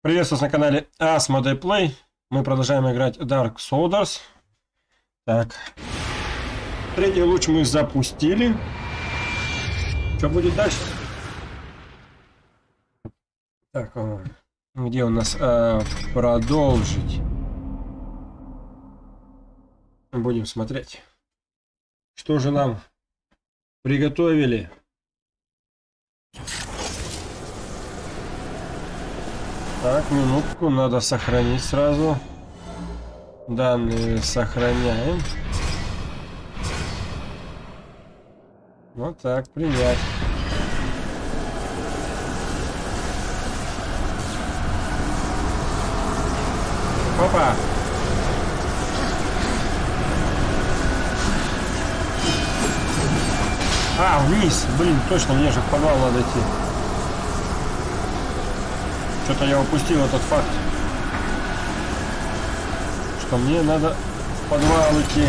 Приветствую вас на канале AsmodeePlay. Мы продолжаем играть Dark Souls. Так. Третий луч мы запустили. Что будет дальше? Так, где у нас продолжить? Будем смотреть. Что же нам приготовили? Так, минутку, надо сохранить сразу. Данные сохраняем. Вот так, принять. Опа! Вниз! Блин, точно, мне же в подвал надо идти. Что-то я упустил этот факт, что мне надо в подвал идти.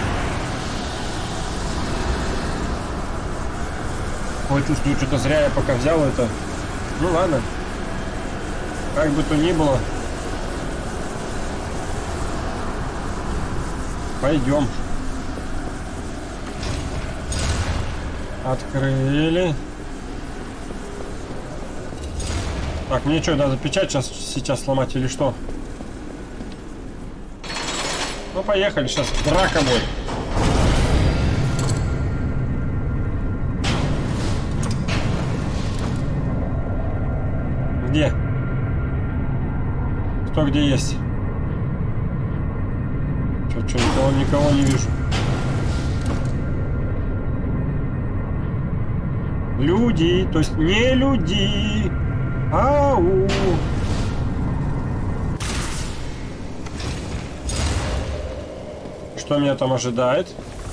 Ой, чувствую, что-то зря я пока взял это. Ну ладно. Как бы то ни было. Пойдем. Открыли. Так, мне что, надо печать сейчас сломать или что? Ну, поехали, сейчас драка будет. Где? Кто где есть? Что, никого не вижу. Люди, то есть не люди. Ау! Что меня там ожидает?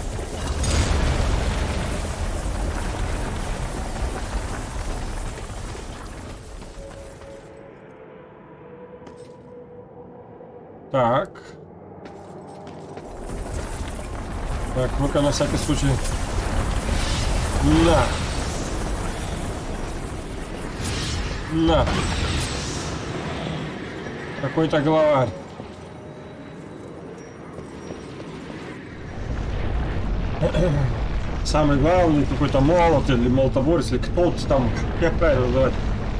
Так. Так, ну-ка на всякий случай. На! На! Какой-то главарь. Самый главный какой-то молот или молотоборец, или кто-то там, как правильно называть.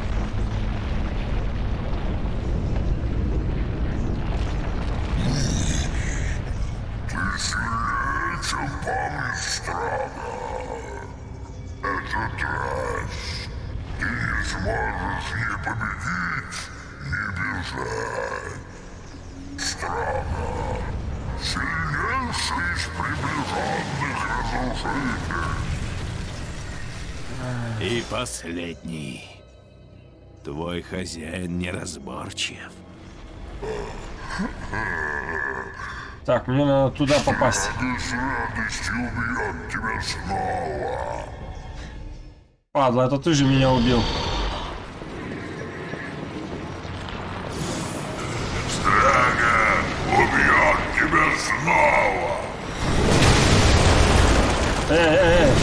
И последний. Твой хозяин неразборчив. Так, мне надо туда попасть. Падла, это ты же меня убил. Страга убьет тебя снова. Эй!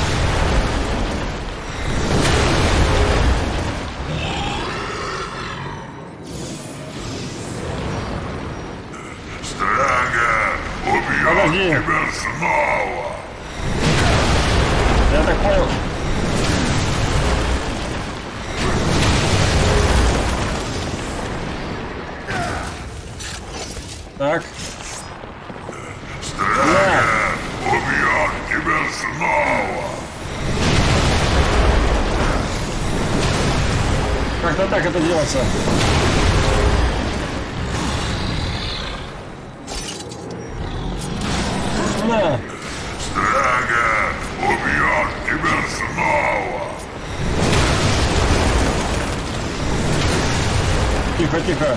Подожди. Тебя снова. Я так понял. Так. Страга убьет тебя снова. Как-то так это делается. На. Страга убьет тебя снова. Тихо, тихо.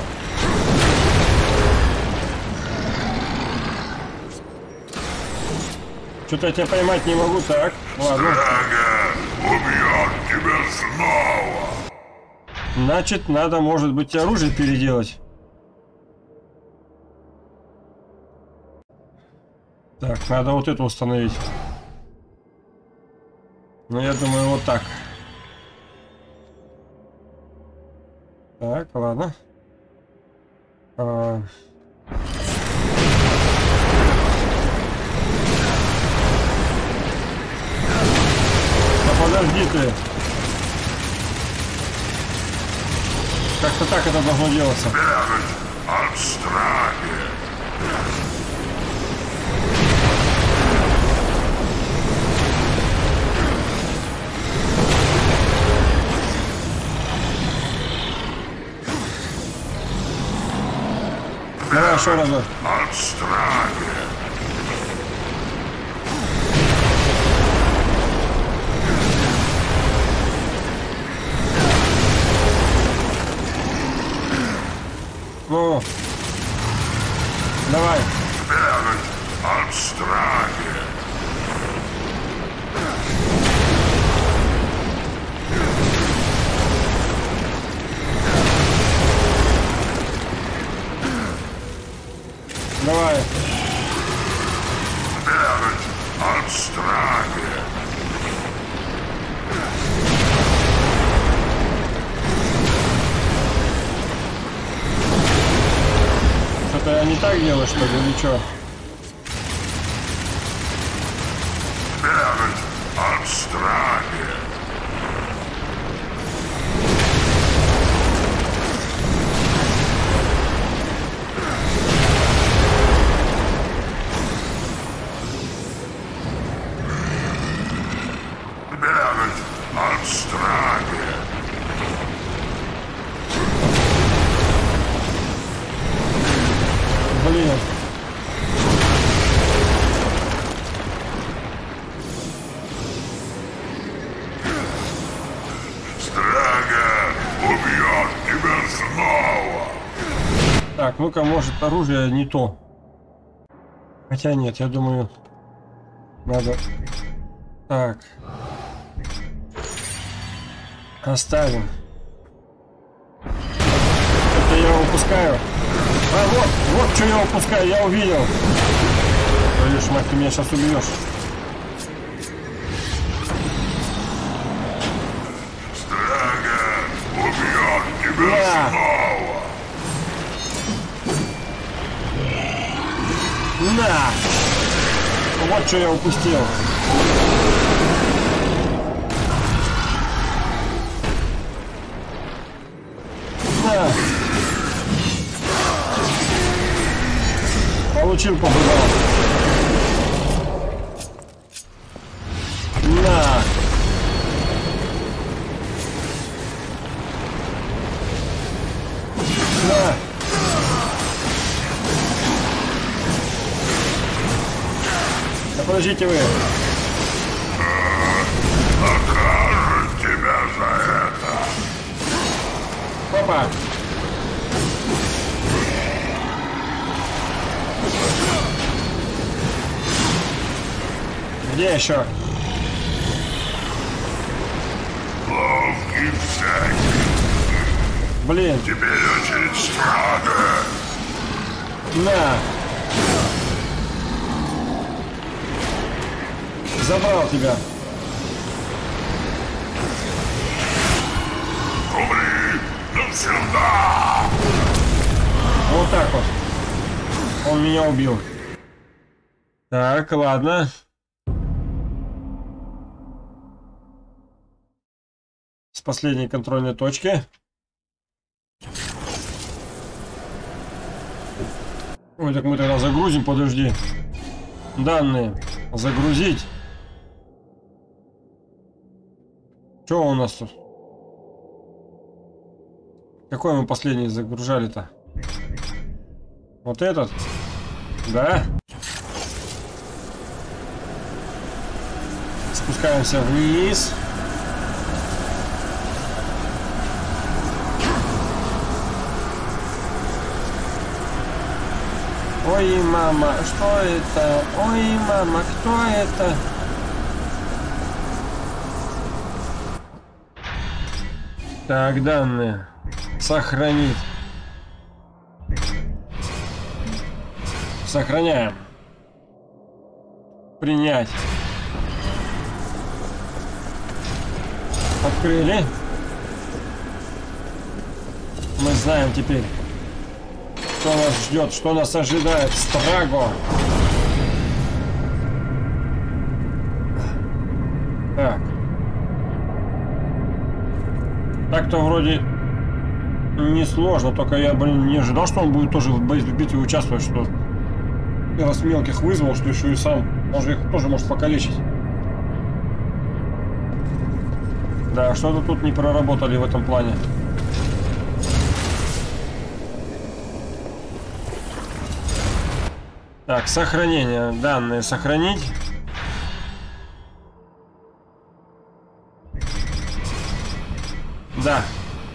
Что-то я тебя поймать не могу, так? Ладно. Страга убьет тебя снова. Значит, надо, может быть, оружие переделать. Так, надо вот это установить. Ну, я думаю, вот так. Так, ладно. Да подожди ты. Как-то так это должно делаться. Бегать от страхи. Давай еще разок. От страхи. Ну, давай. Бегать от страхи. Давай. Бегать от страхи. Что-то я не так делаю, что ли, или что? Бегать от страхи. Бегать от страхи. Блин. Страга убьет тебя снова. Так, ну-ка, может, оружие не то. Хотя нет, я думаю, надо... Так. Оставим. Это я упускаю. А, вот что я упускаю, я увидел. Твою ж мать, ты меня сейчас убьешь. Страга убьет тебя Да. снова. На! Вот что я упустил. На! Получил по зубам. На! На! Да подождите вы. Накажет тебя за это. Опа! Где еще? Ловкий всякий. Блин, Теперь очередь Страга. на! Забрал тебя. Умри навсегда. Вот так вот. Он меня убил. Так, ладно. С последней контрольной точки. Ой, так мы тогда загрузим, подожди. Данные. Загрузить. Что у нас тут? Какой мы последний загружали-то? Вот этот? Да? Спускаемся вниз. Ой, мама, что это? Ой, мама, кто это? Так, данные. Сохранить. Сохраняем. Принять. Открыли. Мы знаем теперь. Что нас ждет, что нас ожидает? Страго. Так. Так-то вроде несложно, только я, блин, не ожидал, что он будет тоже в битве участвовать, что раз мелких вызвал, что еще и сам, он же их тоже может покалечить. Да, что-то тут не проработали в этом плане. Так, сохранение. Данные сохранить. Да.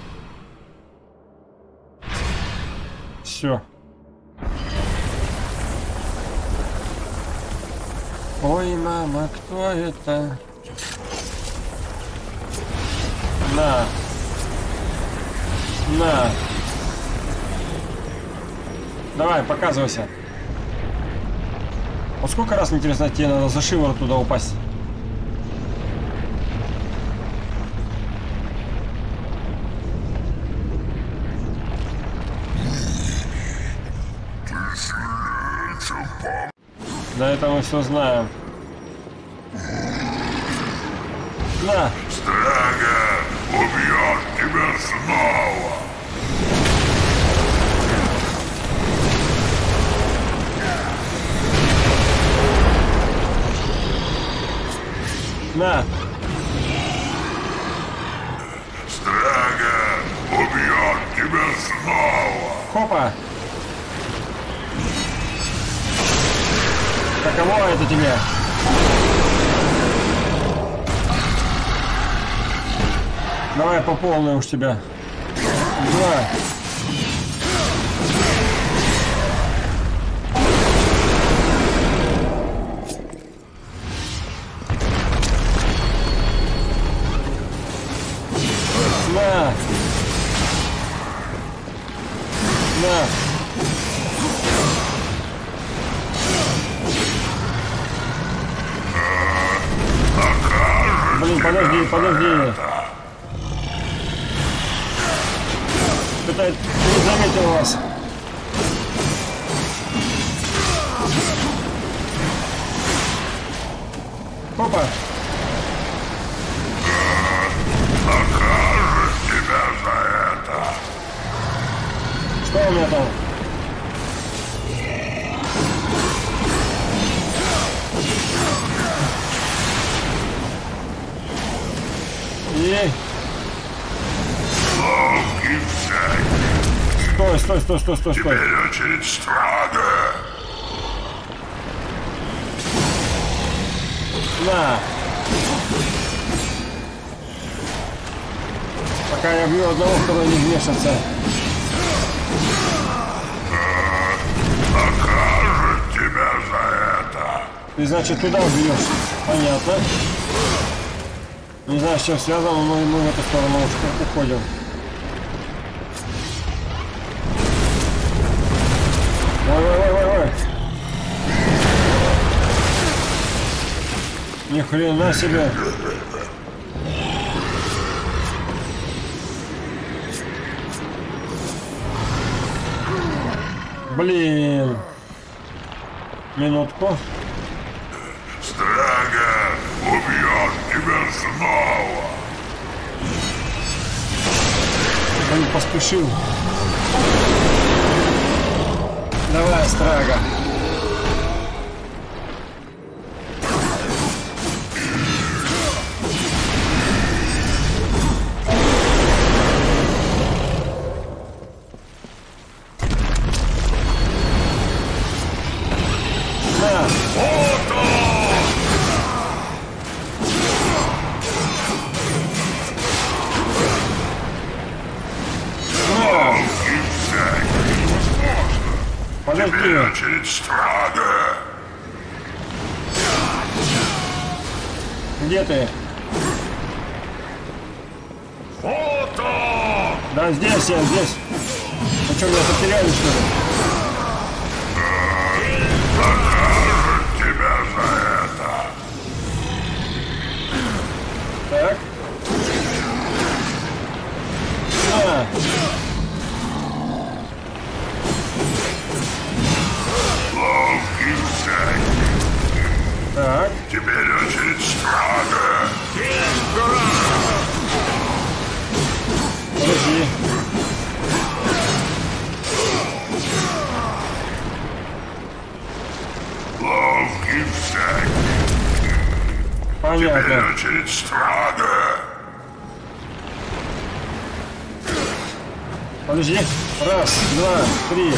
Все. Ой, мама, кто это? На. На. Давай, показывайся. Вот сколько раз, интересно, тебе надо за шиворот туда упасть? Да, это мы все знаем. На! Страга убьет тебя снова! На! Страга убьет тебя снова! Хопа! Каково это тебе? Давай по полной уж тебя. Да. На. На. Блин, подожди, подожди. Это не заметил вас. Опа. Накажет тебя за это! Что у меня там? Ей. Ловкий всякий! Стой, стой, стой, стой, стой, стой. Теперь очередь Страга! На. Пока я бью одного, второй не вмешаться. Накажет тебя за это! Ты, значит, туда убьешь. Понятно. Не знаю, с чем связано, но мы в эту сторону уходим. Ой-ой-ой-ой-ой. Ни хрена себе. Блин. Минутку. Страга убьет тебя снова! Он поспешил. Давай, Страга. На. Подожди. Очередь Страга! Где ты? Фото! Да здесь я, здесь. Вы что, меня потеряли, что ли? Накажет тебя за это! Так. На. Теперь очередь Страга. Подожди. Ловкий всякий. Понятно. Теперь очередь Страга. Подожди. Раз, два, три.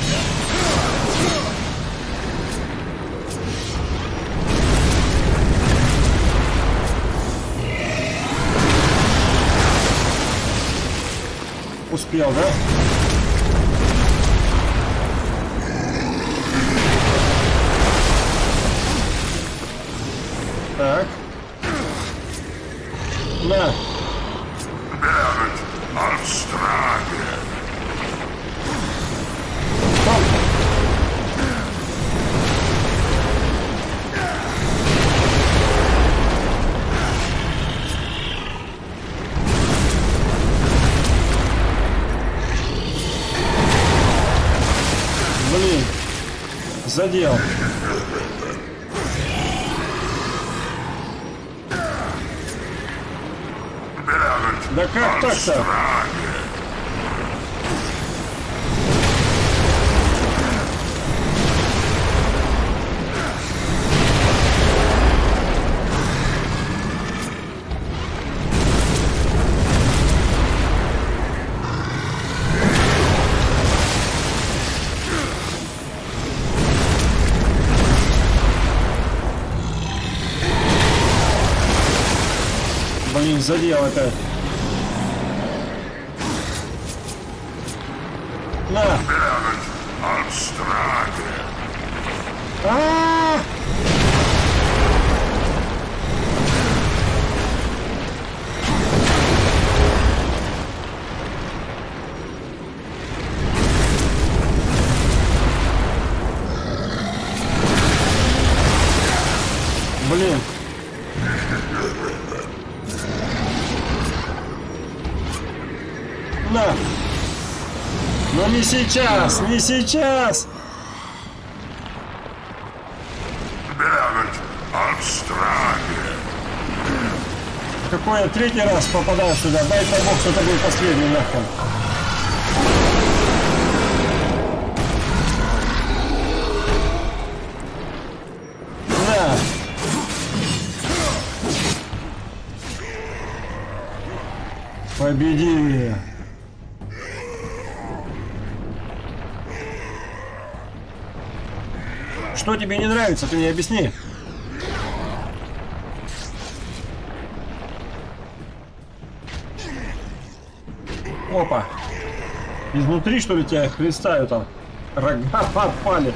Успел, да? Так. На. Бегать от Страги. Стоп. Блин. Задел. Бегать Да как от так-то? Страги. Блин, задел опять. На. Бегать от Страги. А-а-а! Блин. На. Но не сейчас, не сейчас. Бегать от Страги. Какой я третий раз попадаю сюда? Дай-ка бог, что это будет последний нахрен. На. Победили. Что тебе не нравится, ты мне объясни. Опа. Изнутри, что ли, тебя хлестаю там? Рога отпали.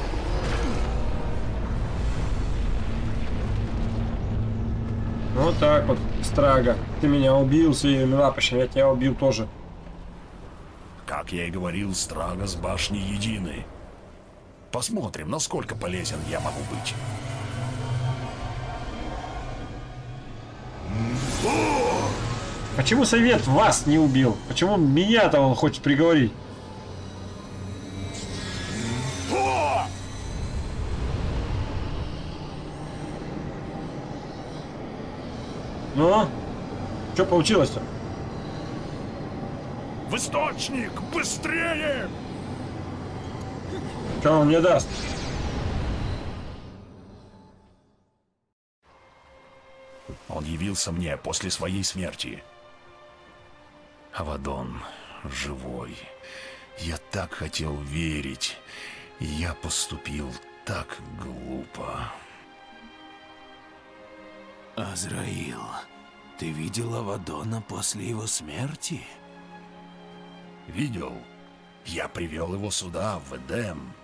Вот так вот, Страга. Ты меня убил своими лапищами, я тебя убил тоже. Как я и говорил, Страга с башни едины. Посмотрим, насколько полезен я могу быть. Почему совет вас не убил? Почему меня-то он хочет приговорить? Ну? Что получилось-то? В источник! Быстрее! Что он мне даст? Он явился мне после своей смерти. Авадон живой. Я так хотел верить. И я поступил так глупо. Азраил, ты видел Авадона после его смерти? Видел? Я привел его сюда, в Эдем.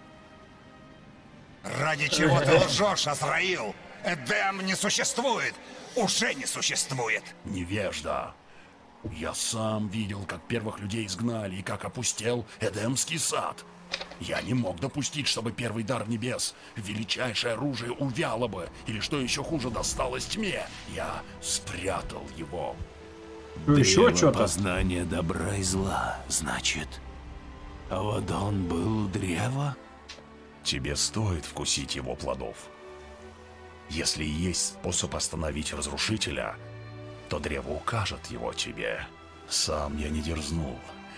Ради чего ты лжешь, Азраил? Эдем не существует! Уже не существует! Невежда. Я сам видел, как первых людей изгнали и как опустел Эдемский сад. Я не мог допустить, чтобы первый дар небес, величайшее оружие, увяло бы, или, что еще хуже, досталось тьме. Я спрятал его. Еще Древо что-то? познания добра и зла, значит. Авадон был древо? Тебе стоит вкусить его плодов. Если есть способ остановить разрушителя, то древо укажет его тебе. Сам я не дерзнул.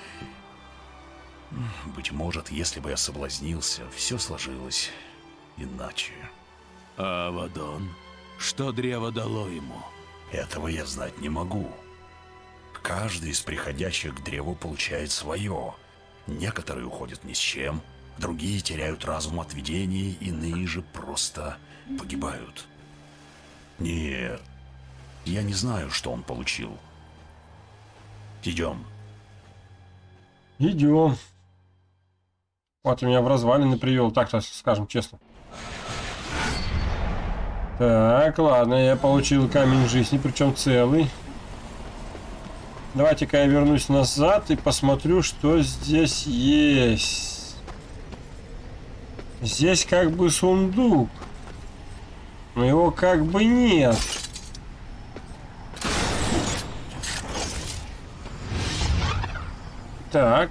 Быть может, если бы я соблазнился, все сложилось иначе. А Авадон? Что древо дало ему? Этого я знать не могу. Каждый из приходящих к древу получает свое. Некоторые уходят ни с чем, другие теряют разум от видений, иные же просто погибают. Нет, я не знаю, что он получил. Идем. Идем. Вот меня в развалины привел, так-то скажем честно. Так, ладно, я получил камень жизни, причем целый. Давайте-ка я вернусь назад и посмотрю, что здесь есть. Здесь как бы сундук, но его как бы нет. Так.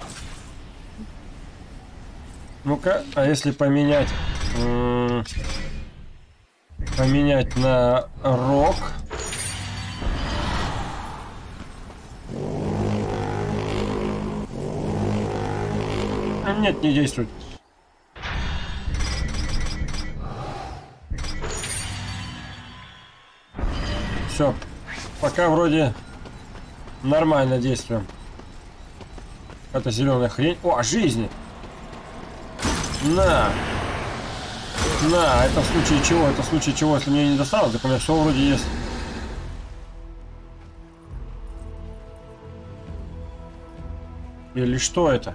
Ну-ка, а если поменять... поменять на рог... Нет, не действует. Все. Пока вроде нормально действуем. Это зеленая хрень. О, жизни! На! На! Это в случае чего? Это в случае чего? Если мне не досталось, так у меня все вроде есть. Или что это?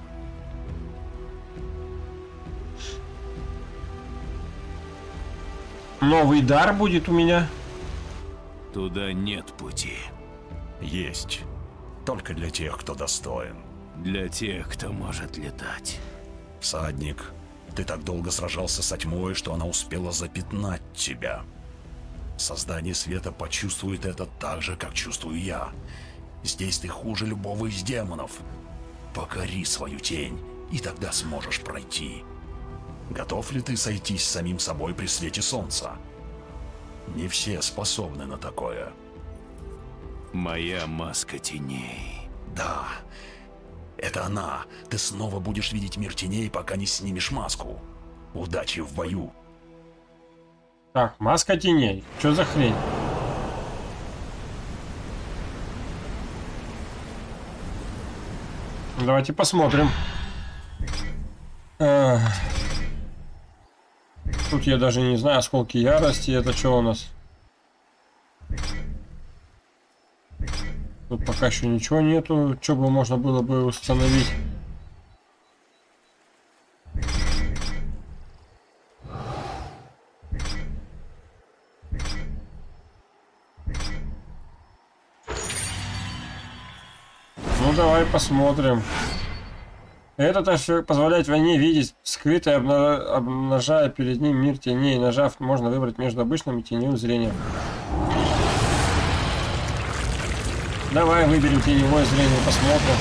Новый дар будет у меня? Туда нет пути. Есть. Только для тех, кто достоин. Для тех, кто может летать. Всадник, ты так долго сражался со тьмой, что она успела запятнать тебя. Создание света почувствует это так же, как чувствую я. Здесь ты хуже любого из демонов. Покори свою тень, и тогда сможешь пройти. Готов ли ты сойтись с самим собой при свете солнца? Не все способны на такое. Моя маска теней. Да, это она. Ты снова будешь видеть мир теней, пока не снимешь маску. Удачи в бою. Так, маска теней. Что за хрень? Давайте посмотрим. Тут я даже не знаю, осколки ярости. Это что у нас? Тут пока еще ничего нету. Что бы можно было бы установить? Ну давай посмотрим. Это также позволяет войне видеть скрытое, обнажая перед ним мир теней. Нажав, можно выбрать между обычным и теневым зрением. Давай выберем теневое зрение, посмотрим.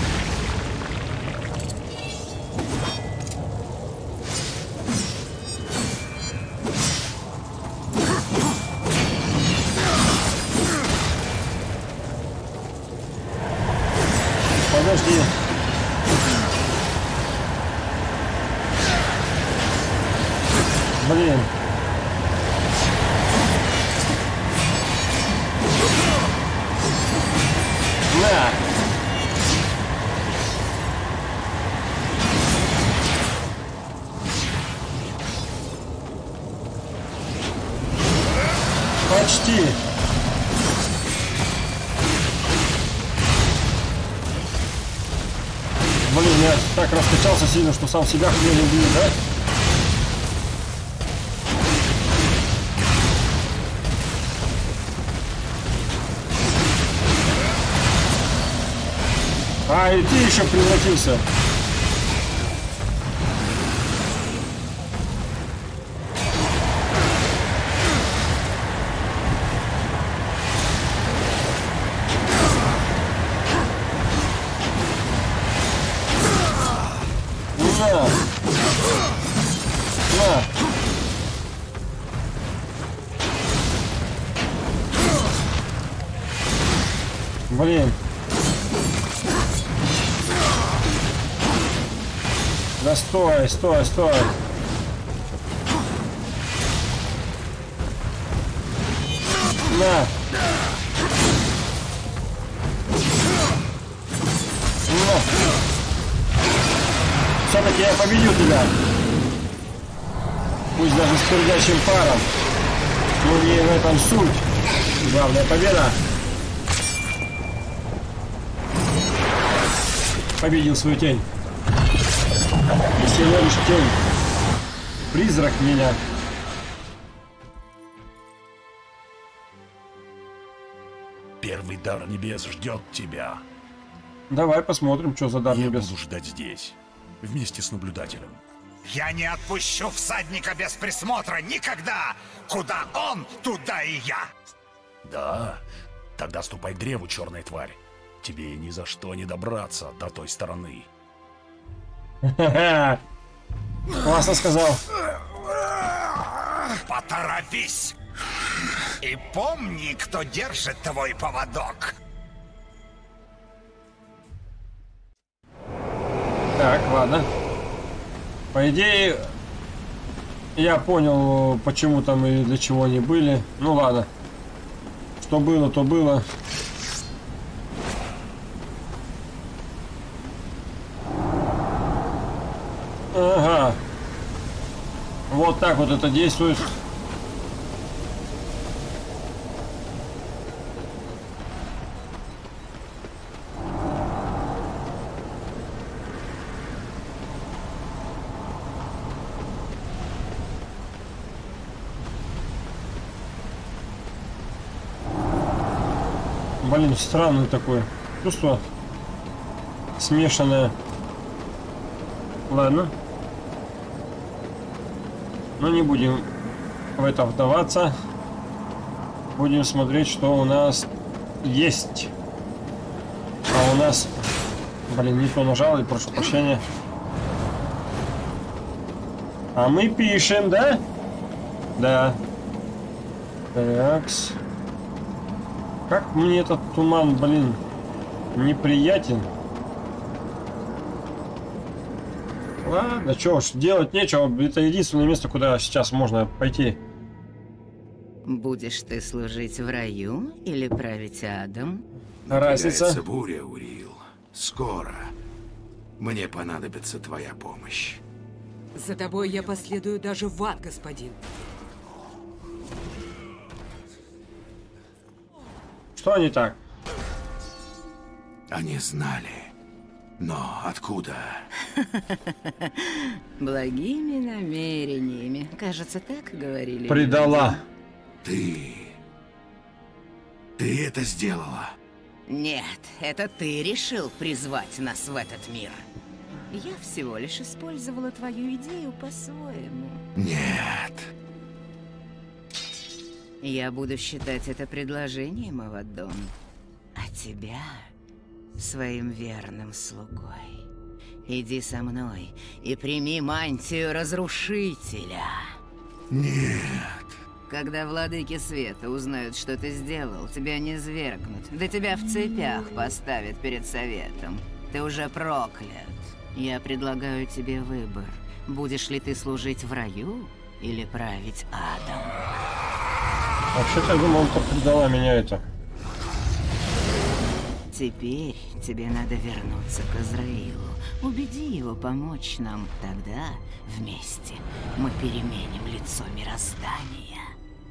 Подожди. Блин. На. Почти. Блин, я так раскачался сильно, что сам себя не люблю, да? А, и ты еще превратился. На. Блин. Да стой, стой, стой. На. Ну. Все-таки я победил тебя. Пусть даже с пердящим паром. Но не в этом суть. Главная победа. Победил свою тень. И всего лишь тень. Призрак меня. Первый дар небес ждет тебя. Давай посмотрим, что за дар Я небес. буду ждать здесь, вместе с наблюдателем. Я не отпущу всадника без присмотра никогда! Куда он, туда и я! Да? Тогда ступай к древу, черная тварь. Тебе ни за что не добраться до той стороны. Классно сказал. Поторопись! И помни, кто держит твой поводок. Так, ладно. По идее, я понял, почему там и для чего они были. Ну ладно. Что было, то было. Ага. Вот так вот это действует. Блин, странное такое чувство. Смешанное. Ладно. Но не будем в это вдаваться. Будем смотреть, что у нас есть. А у нас... Блин, не то нажал, и прошу прощения. А мы пишем, да? Да. Такс. Как мне этот туман, блин, неприятен. Ладно, что ж, делать нечего. Это единственное место, куда сейчас можно пойти. Будешь ты служить в раю или править адом? Разница. Надвигается буря, Урил. Скоро. Мне понадобится твоя помощь. За тобой я последую даже в ад, господин. Что не так? Они знали. Но откуда? Благими намерениями. Кажется, так говорили. Предала. Ты это сделала? Нет, это ты решил призвать нас в этот мир. Я всего лишь использовала твою идею по-своему. Нет. Я буду считать это предложением, Авадон. А тебя своим верным слугой. Иди со мной и прими мантию разрушителя. Нет. Когда владыки света узнают, что ты сделал, тебя не свергнут. Да тебя в цепях поставят перед советом. Ты уже проклят. Я предлагаю тебе выбор. Будешь ли ты служить в раю или править адом? Вообще-то я думал, что предала меня это. Теперь тебе надо вернуться к Азраилу. Убеди его помочь нам. Тогда вместе мы переменим лицо мироздания.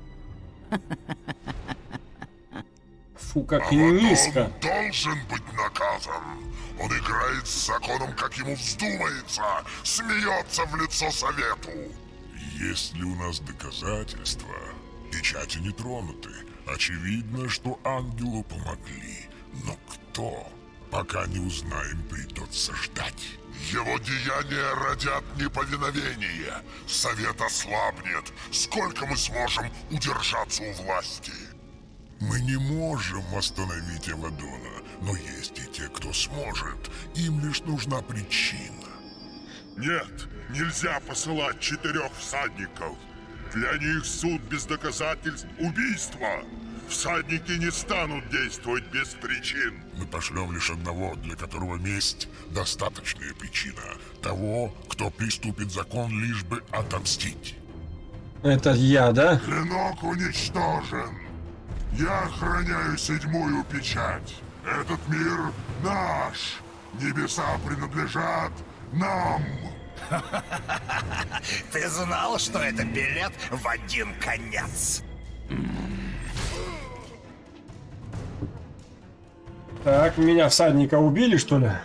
Фу, как Авадон низко. должен быть наказан. Он играет с законом, как ему вздумается, смеется в лицо совету. Есть ли у нас доказательства? Печати не тронуты. Очевидно, что ангелу помогли. Но кто? Пока не узнаем, придется ждать. Его деяния родят неповиновение. Совет ослабнет. Сколько мы сможем удержаться у власти? Мы не можем остановить Авадона, но есть и те, кто сможет. Им лишь нужна причина. Нет, нельзя посылать 4 всадников. Для них суд без доказательств – убийство. Всадники не станут действовать без причин. Мы пошлем лишь одного, для которого месть – достаточная причина. Того, кто приступит закон, лишь бы отомстить. Это я, да? Клинок уничтожен. Я охраняю 7-ю печать. Этот мир наш. Небеса принадлежат нам. Ты знал, что это билет в один конец? Так, меня всадника убили, что ли?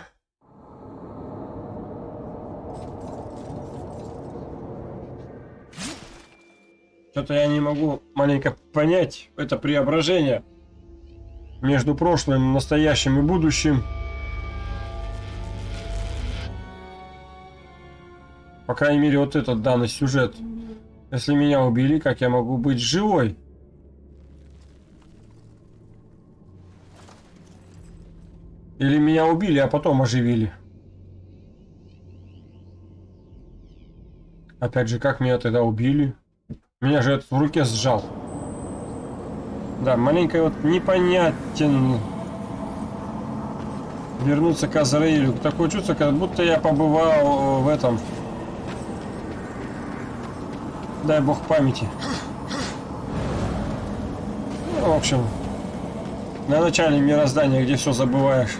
Что-то я не могу маленько понять это преображение между прошлым, настоящим и будущим. По крайней мере, вот этот данный сюжет. Если меня убили, как я могу быть живой? Или меня убили, а потом оживили? Опять же, как меня тогда убили? Меня же этот в руке сжал. Да, маленько вот непонятен. Вернуться к Азраилю. Такое чувство, как будто я побывал в этом. Дай бог памяти. Ну, в общем, на начале мироздания, где все забываешь.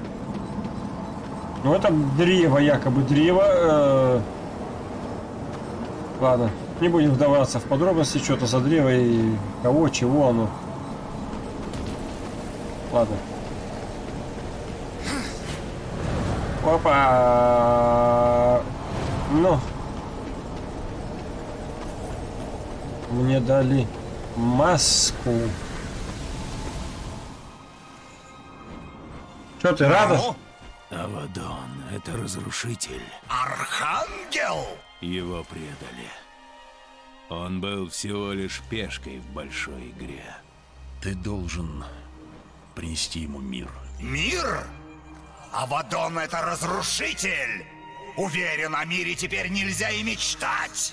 Ну, это древо, якобы древо. Ладно, не будем вдаваться в подробности, что-то за древо и кого, чего оно. Ладно. Опа! Ну. Мне дали маску. Чё ты, рада? Авадон — это разрушитель. Архангел! Его предали. Он был всего лишь пешкой в большой игре. Ты должен принести ему мир. Мир? Авадон — это разрушитель! Уверен, о мире теперь нельзя и мечтать!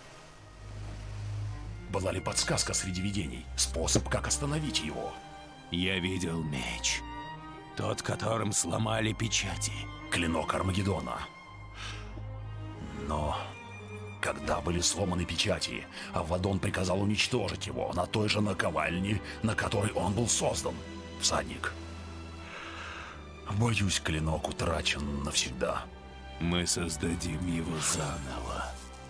Была ли подсказка среди видений? Способ, как остановить его? Я видел меч. Тот, которым сломали печати. Клинок Армагеддона. Но когда были сломаны печати, Авадон приказал уничтожить его на той же наковальне, на которой он был создан. Всадник. Боюсь, клинок утрачен навсегда. Мы создадим его заново.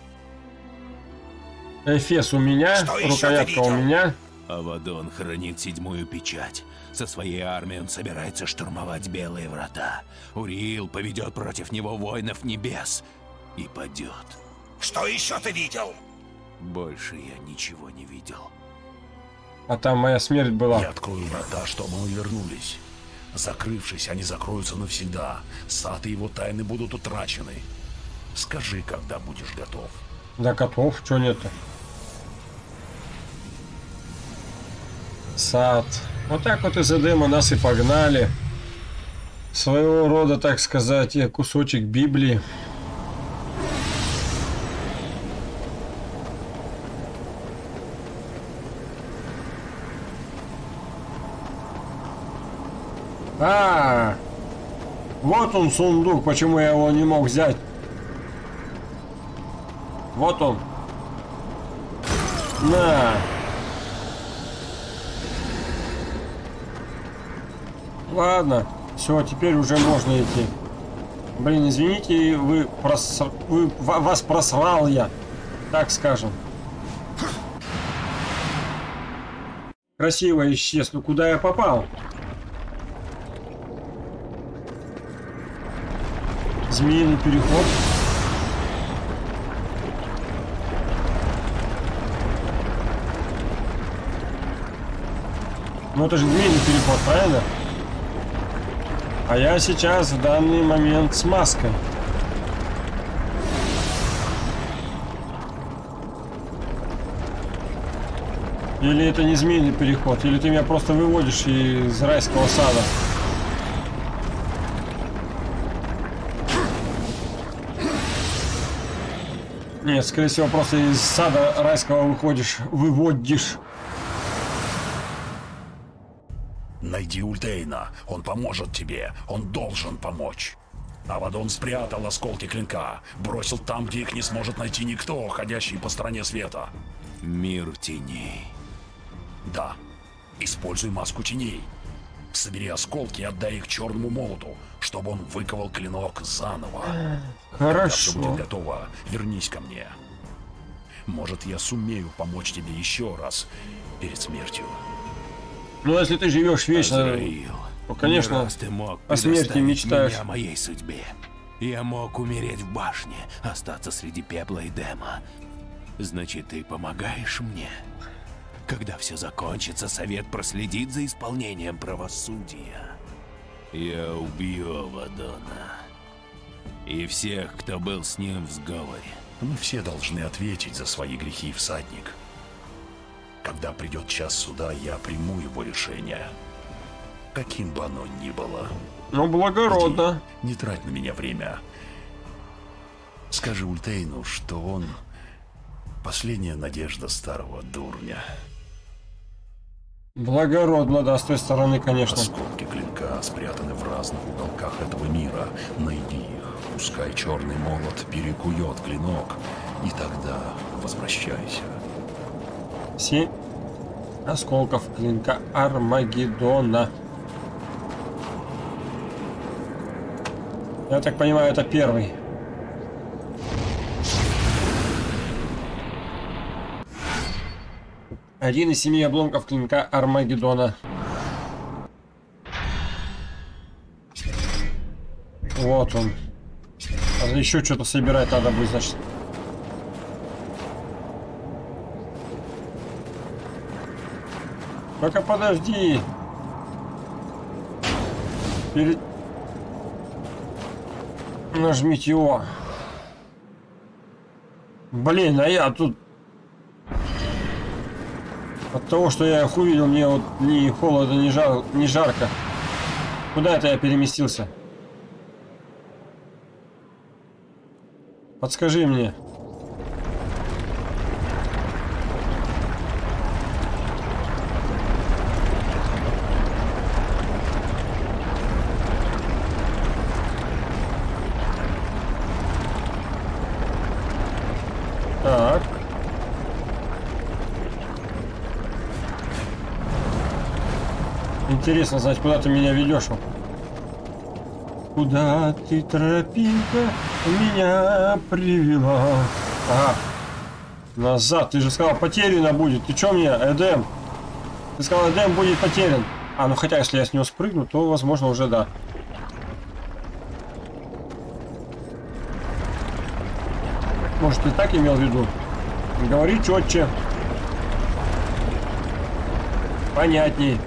Эфес у меня, рукоятка у меня. Авадон хранит 7-ю печать. Со своей армией он собирается штурмовать Белые Врата. Уриил поведет против него воинов небес и падет. Что еще ты видел? Больше я ничего не видел. А там моя смерть была. Я открою врата, чтобы мы вернулись. Закрывшись, они закроются навсегда. Сад и его тайны будут утрачены. Скажи, когда будешь готов. Да готов, чё нет-то? Сад. Вот так вот из Эдема нас и погнали. Своего рода, так сказать, кусочек Библии. Вот он сундук, почему я его не мог взять. Вот он. На. Ладно, все, теперь уже можно идти. Блин, извините, вас просрал я, так скажем. Красиво исчез, ну куда я попал? Змеиный переход. Ну это же змеиный переход, правильно? А я сейчас в данный момент с маской. Или это не змеиный переход, или ты меня просто выводишь из райского сада. Нет, скорее всего, просто из сада райского выводишь. Найди Ультейна. Он поможет тебе. Он должен помочь. Авадон спрятал осколки клинка. Бросил там, где их не сможет найти никто, ходящий по стороне света. Мир теней. Да. Используй маску теней. Собери осколки и отдай их черному молоту, чтобы он выковал клинок заново. Когда все будет Хорошо. готово, вернись ко мне. Может, я сумею помочь тебе еще раз перед смертью. Ну, если ты живешь вечно, Азраил, то, конечно, не раз ты мог о смерти предоставить мечтаешь. меня моей судьбе. Я мог умереть в башне, остаться среди пепла и дыма. Значит, ты помогаешь мне? Когда все закончится, совет проследит за исполнением правосудия. Я убью Авадона. И всех, кто был с ним в сговоре. Мы все должны ответить за свои грехи, всадник. Когда придет час суда, я приму его решение. Каким бы оно ни было. Ну, благородно. Иди, не трать на меня время. Скажи Ультейну, что он последняя надежда старого дурня. Благородно, да, с той стороны, конечно. Осколки клинка спрятаны в разных уголках этого мира. Найди их. Пускай черный молот перекует клинок. И тогда возвращайся. 7 осколков клинка Армагеддона. Я так понимаю, это первый. Один из 7 обломков клинка Армагеддона. Вот он. А еще что-то собирать надо будет, значит. Только подожди. Нажмите его. Блин, а я тут... От того, что я их увидел, мне вот ни холодно, ни жарко. Куда это я переместился? Подскажи мне. Так. Интересно знать, куда ты меня ведешь. Куда ты, тропинка, меня привела? Ага. Назад. Ты же сказал, потеряно будет. Ты чё мне, Эдем? Ты сказал, Эдем будет потерян. А, ну хотя, если я с него спрыгну, то, возможно, уже да. Может, ты так имел в виду? Говори четче. Понятней.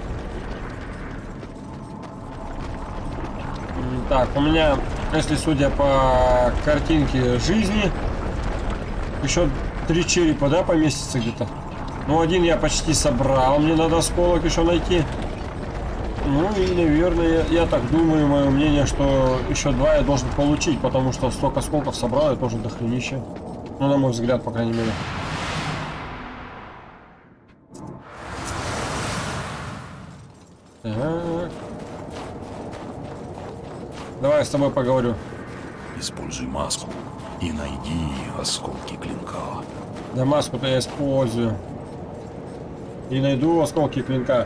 Так, у меня, если судя по картинке жизни, еще 3 черепа, да, поместится где-то. Ну, один я почти собрал, мне надо осколок еще найти. Ну и, наверное, я так думаю, мое мнение, что еще 2 я должен получить, потому что столько осколков собрал, я тоже дохренище. Ну, на мой взгляд, по крайней мере. Так. Давай я с тобой поговорю. Используй маску и найди осколки клинка. Да, маску-то я использую. И найду осколки клинка.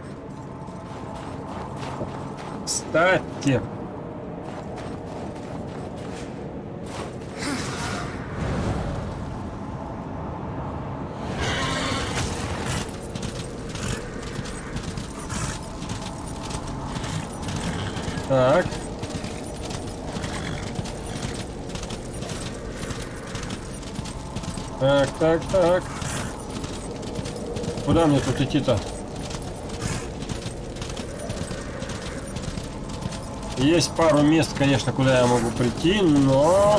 Кстати. Так. Так. Куда мне тут идти-то? Есть пару мест, конечно, куда я могу прийти, но...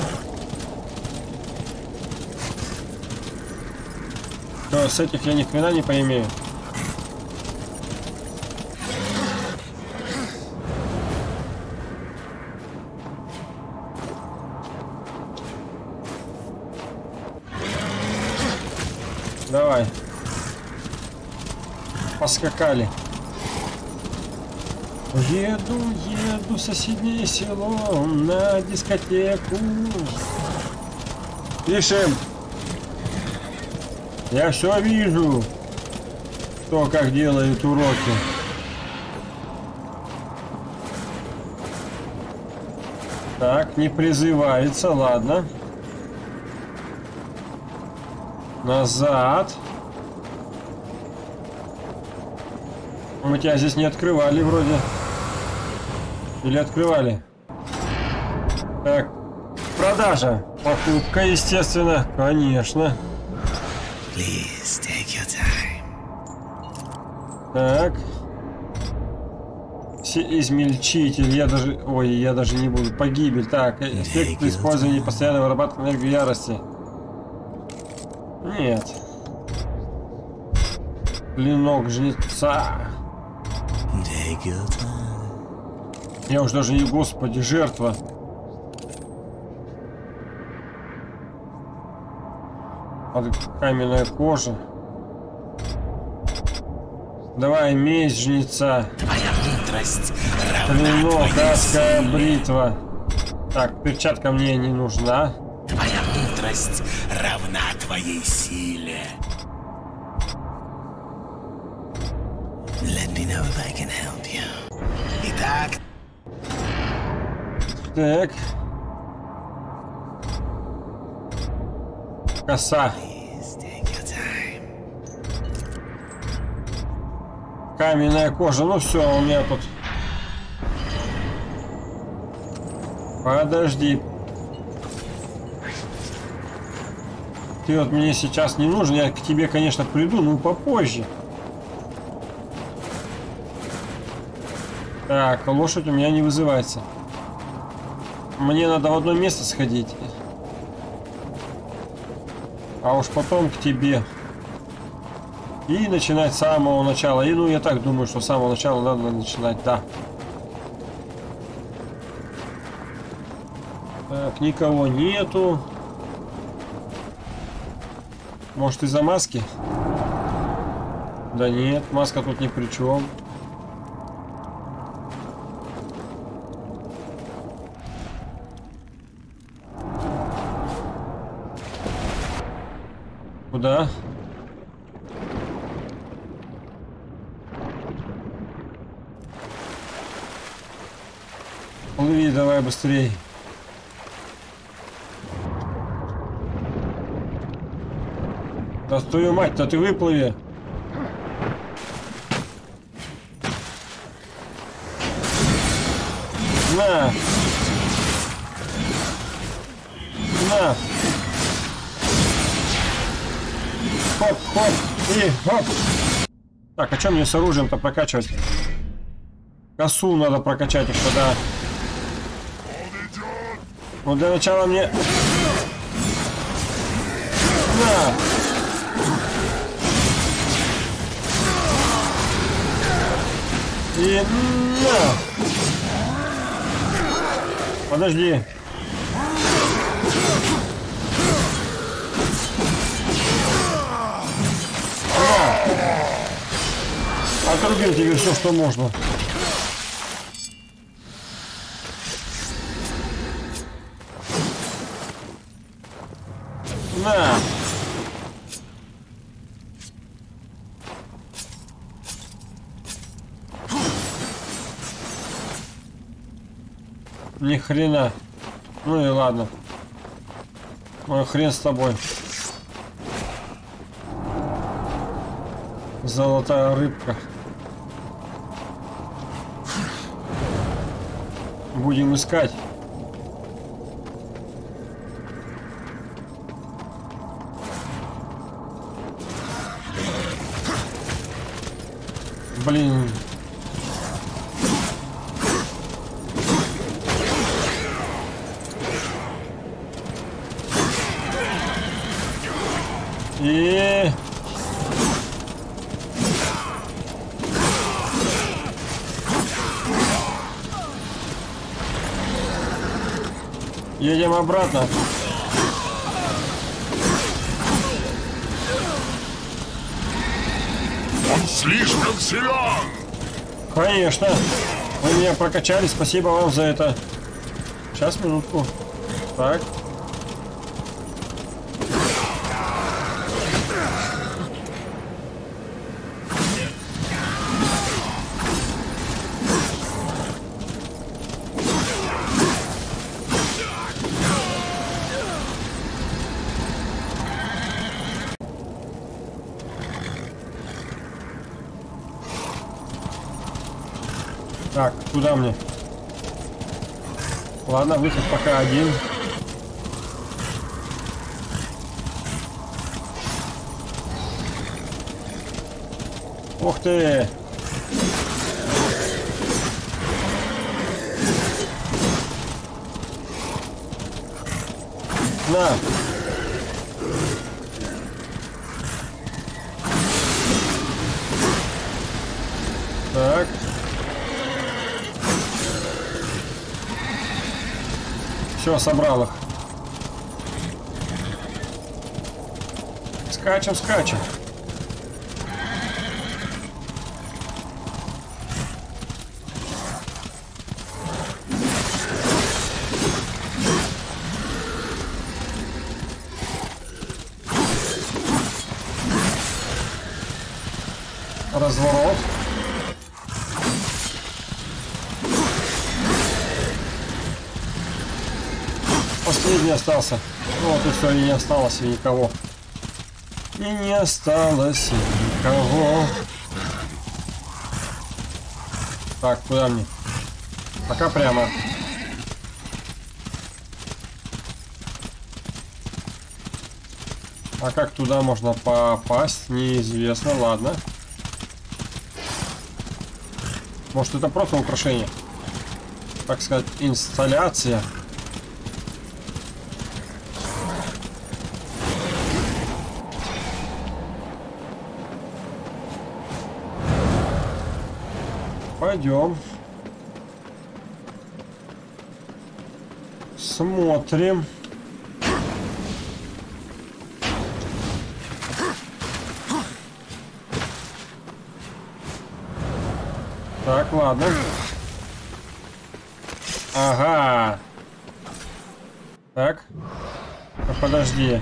То, с этих я ни хрена не поимею. Давай. Поскакали. Еду в соседнее село на дискотеку. Пишем. Я все вижу. Кто как делает уроки. Так, не призывается, ладно. Назад. Мы тебя здесь не открывали вроде. Или открывали? Так, продажа. Покупка, естественно. Конечно. Please take your time. Так. Измельчитель. Я даже не буду. Погибель. Так, эффект использования постоянно вырабатывает энергию ярости. Нет. Клинок жнеца. Я уж даже не, господи, жертва. Каменная кожа. Давай, месть жнеца. Клинок, адская бритва. Так, перчатка мне не нужна. Твоя мудрость равна твоей силе. Let me know if I can help you. Итак. Так. Коса. Каменная кожа. Ну все, у меня тут. Подожди. Ты вот мне сейчас не нужен. Я к тебе, конечно, приду, но попозже. Так, лошадь у меня не вызывается. Мне надо в одно место сходить. А уж потом к тебе. И начинать с самого начала. И ну я так думаю, что с самого начала надо начинать, да. Так, никого нету. Может, из-за маски? Да нет, маска тут ни при чем. Куда? Плыви, давай быстрей. Да твою мать-то, ты выплыви. На. На. Хоп, хоп и хоп. Так, а что мне с оружием-то прокачивать? Косу надо прокачать еще, да. Ну для начала мне... На. И на. Подожди. Отрубил тебе все, что можно. На. Ни хрена. Ну и ладно. Ну хрен с тобой. Золотая рыбка. Будем искать. Блин. И... едем обратно. Он слишком силен! Конечно. Вы меня прокачали, спасибо вам за это. Сейчас, минутку. Так. Так, куда мне? Ладно, выход пока один. Ух ты! На! Так. Все, собрал их. Скачем, скачем. Разворот. Последний остался. Вот и все, и не осталось и никого. И не осталось никого. Так, куда мне? Пока прямо. А как туда можно попасть? Неизвестно, ладно. Может, это просто украшение? Так сказать, инсталляция. Пойдем. Смотрим. Так, ладно. Ага. Так. А подожди.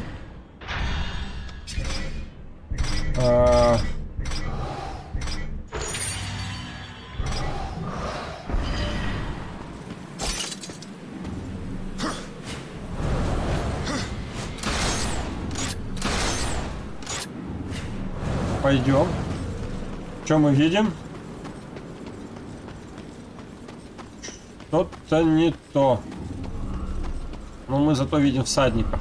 Пойдем. Что мы видим? Что-то не то. Но мы зато видим всадника.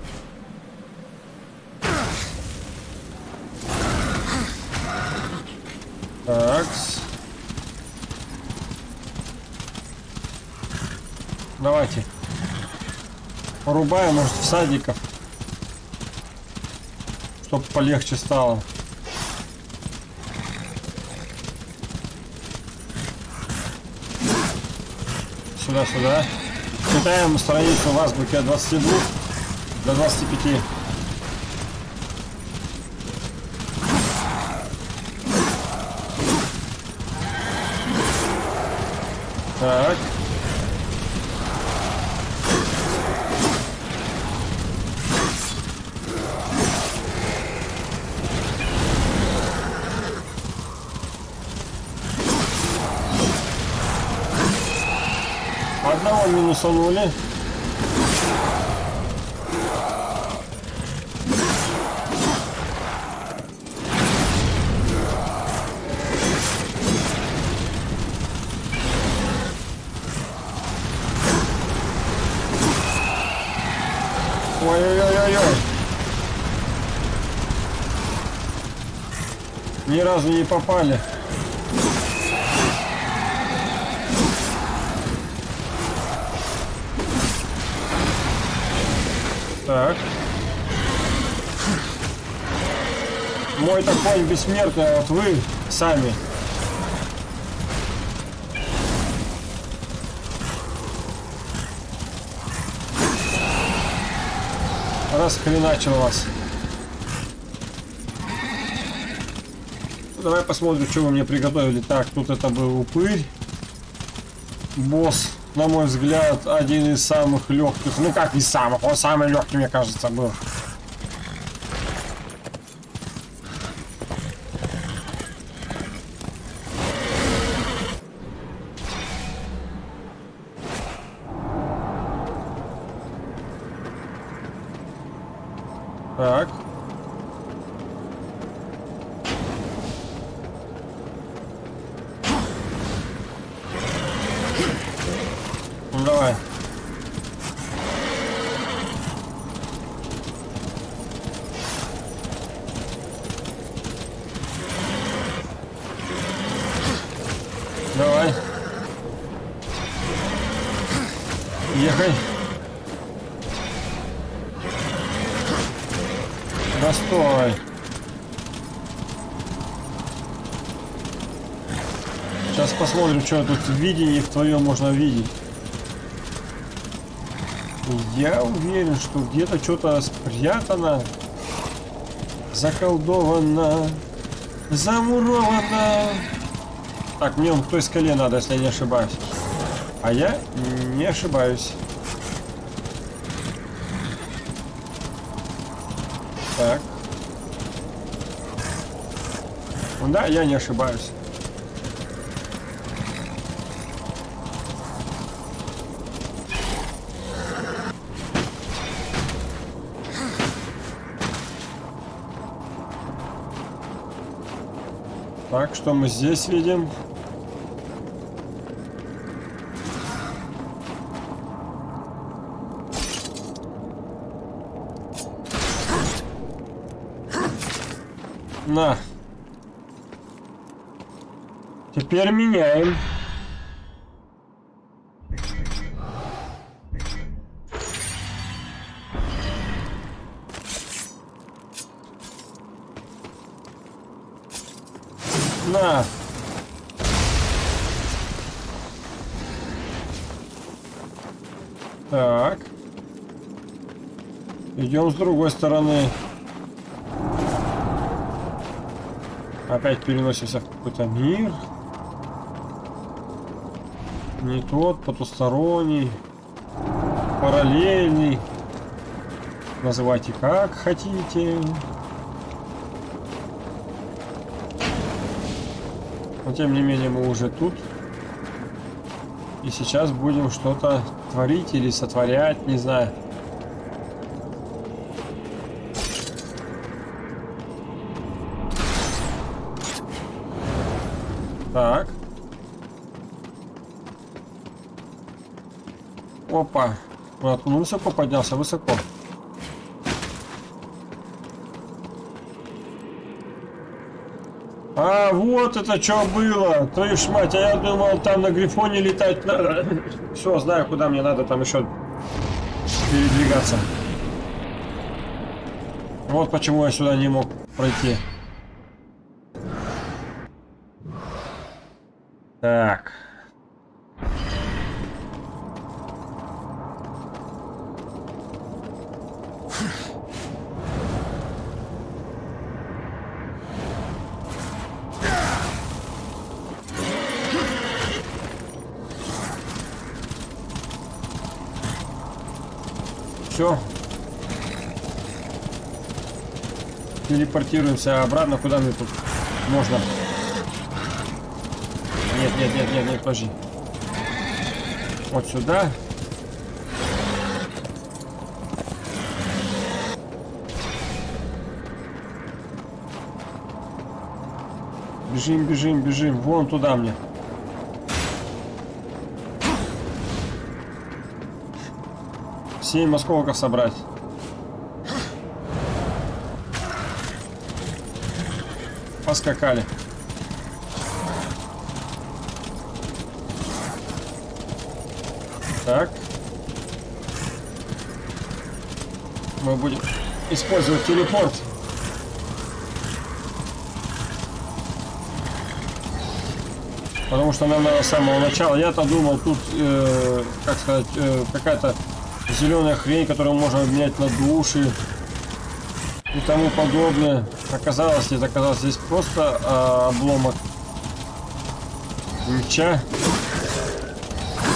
Так. Давайте. Порубаем, может, всадников. Чтоб полегче стало. Сюда. Читаем страницу в азбуке от 22 до 25. Так. Одного минусанули. Ой-ой-ой-ой-ой. Ни разу не попали. Так. Мой-то конь бессмертный, а вот вы сами. Расхреначил вас. Давай посмотрим, что вы мне приготовили. Так, тут это был упырь. босс, на мой взгляд, один из самых легких. Ну как из самых, он самый легкий, мне кажется, был. Так. Ну, давай. Давай. Ехай. Да стой. Сейчас посмотрим, что тут в видении в твоем можно видеть. Я уверен, что где-то что-то спрятано, заколдовано, замуровано. Так, мне вон к той скале надо, если я не ошибаюсь. А я не ошибаюсь. Так. Да, я не ошибаюсь. Так, что мы здесь видим? На. Теперь меняем. На. Так. Идем с другой стороны. Опять переносимся в какой-то мир. Не тот, потусторонний, параллельный. Называйте как хотите. Но тем не менее мы уже тут. И сейчас будем что-то творить или сотворять, не знаю. Так. Опа. Он высоко поднялся, высоко. А, вот это что было. Твою ж мать, а я думал, там на Грифоне летать надо. Все, знаю, куда мне надо там еще передвигаться. Вот почему я сюда не мог пройти. Так. Все. Телепортируемся обратно, куда мне тут можно. Нет, подожди. Вот сюда. Бежим. Вон туда мне. Семь осколков собрать. Поскакали. Так. Мы будем использовать телепорт. Потому что нам надо с самого начала. Я-то думал, тут, как сказать, какая-то зеленая хрень, которую можно обменять на души и тому подобное. Оказалось, здесь просто обломок меча.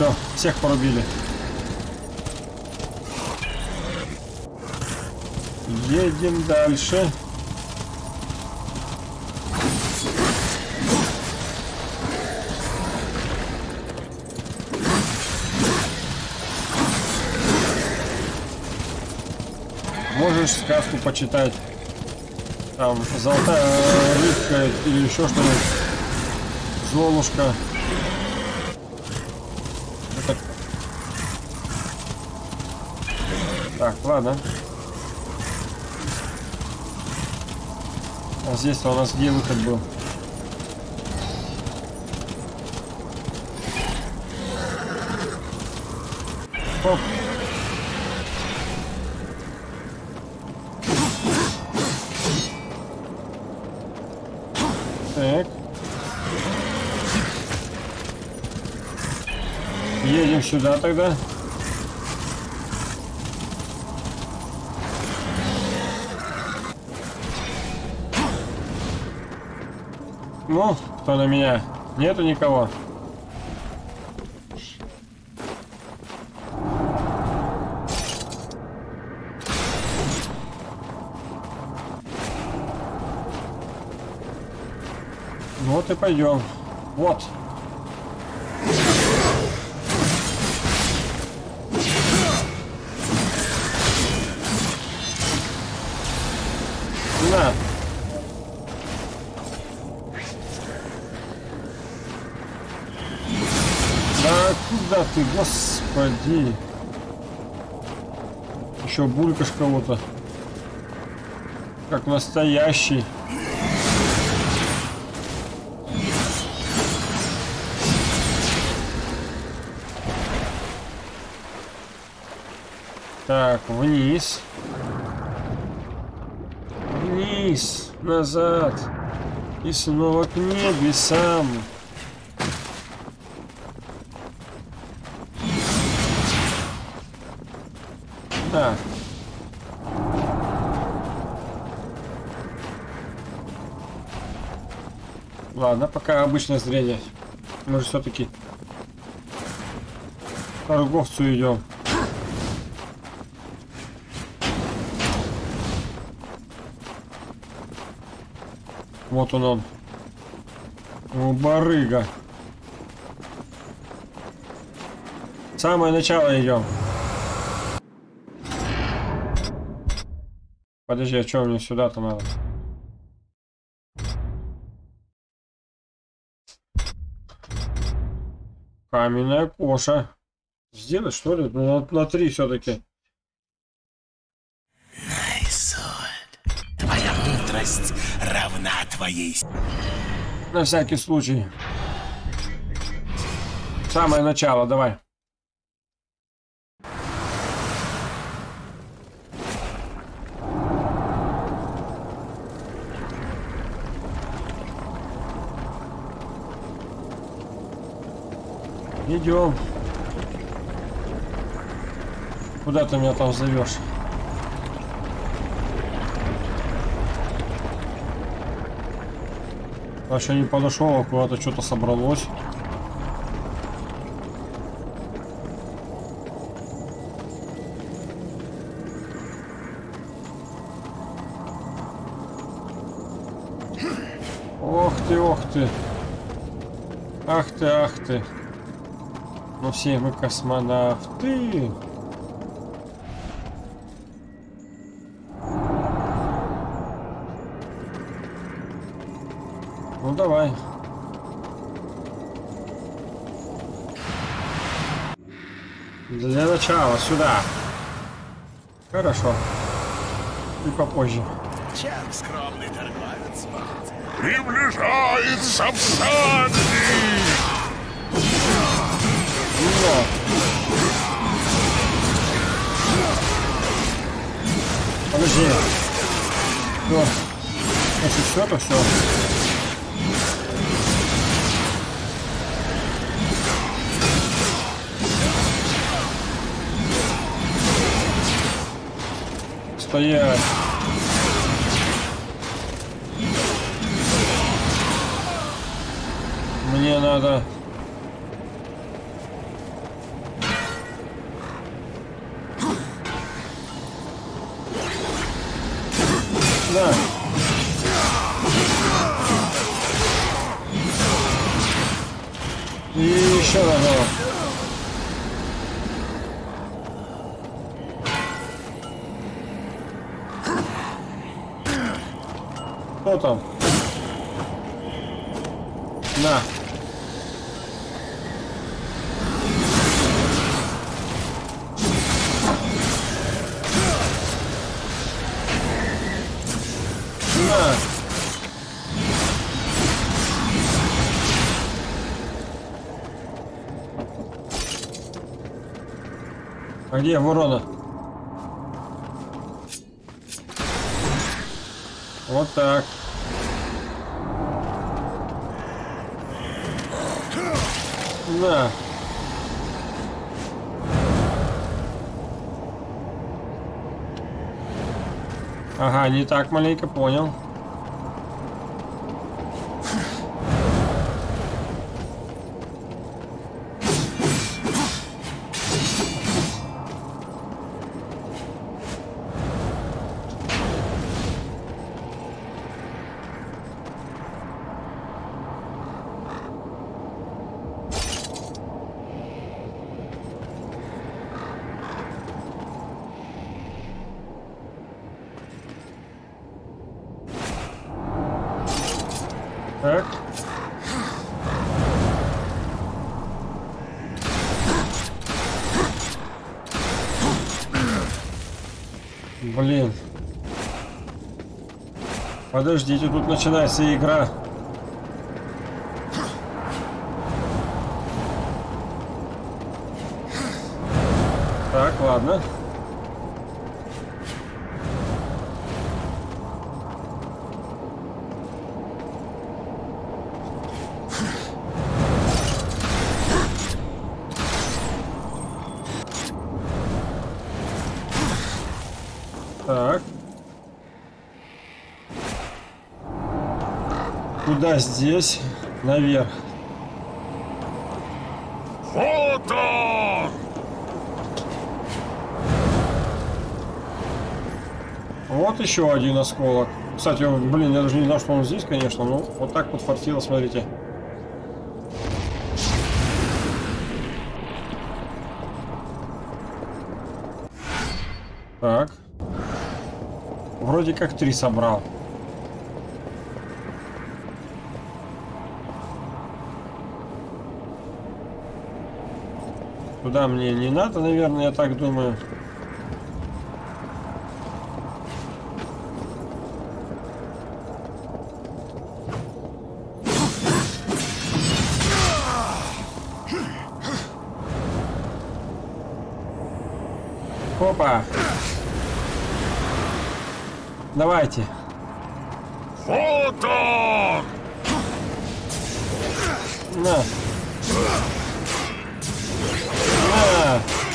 Все, всех порубили. Едем дальше. Можешь сказку почитать. Там золотая рыбка или еще что-нибудь. Золушка. Это... Так, ладно. А здесь у нас где выход был? Оп. Так. Едем сюда тогда. Ну, кто на меня? Нету никого. Вот и пойдем. Вот. На. Да куда ты, господи? Еще булькаш кого-то. Как настоящий. Так, вниз. Вниз, назад. И снова к небесам. Да. Ладно, пока обычное зрение. Мы же все-таки к торговцу идем. Вот он. О, барыга. Самое начало идем. Подожди, а что мне сюда-то надо? Каменная коша. Сделать, что ли? Ну, на 3 все-таки. Твоя мудрость равна твоей. На всякий случай. Самое начало, давай. Идем. Куда ты меня там зовешь? А еще не подошел, а куда-то что-то собралось. Ох ты, ох ты. Ах ты, ах ты. Ну все мы космонавты. Ну давай. Для начала сюда. Хорошо. И попозже. Чем скромный торговец может? Приближается всадник! Ну. Подожди. Все. Если все, то все. Стоять. Мне надо И еще разок. Кто там? На. На. А где ворона? Вот так. На. Ага, не так маленько, понял. Так. Блин. Подождите, тут начинается игра. Так, ладно. Так. Куда здесь? Наверх. Вот он! Вот еще один осколок. Кстати, блин, я даже не знал, что он здесь, конечно. Ну, вот так вот фартило, смотрите. Так. Вроде как 3 собрал. Туда мне не надо, наверное, я так думаю. Опа! Давайте. Вот он! На. На.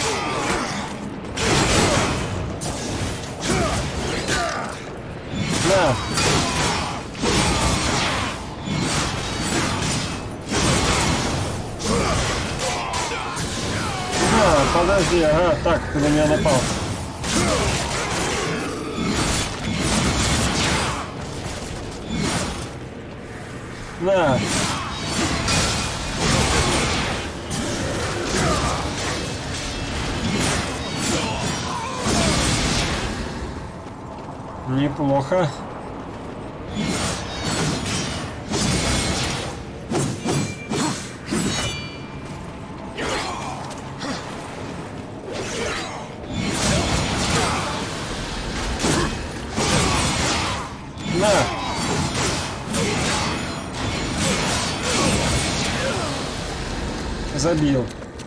На. Подожди, ага, так, ты на меня напал. На. Неплохо. На. Забил.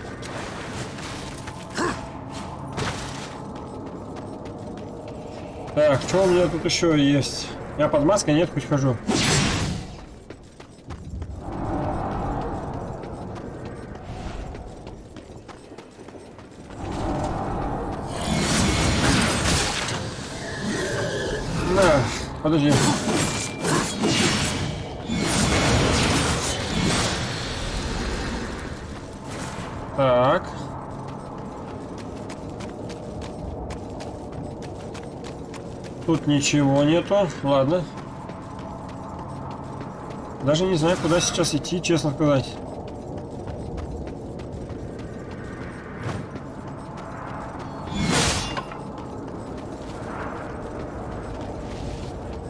Так, что у меня тут еще есть? Я под маской, нет, хоть хожу. На, подожди. Так. Тут ничего нету. Ладно. Даже не знаю, куда сейчас идти, честно сказать.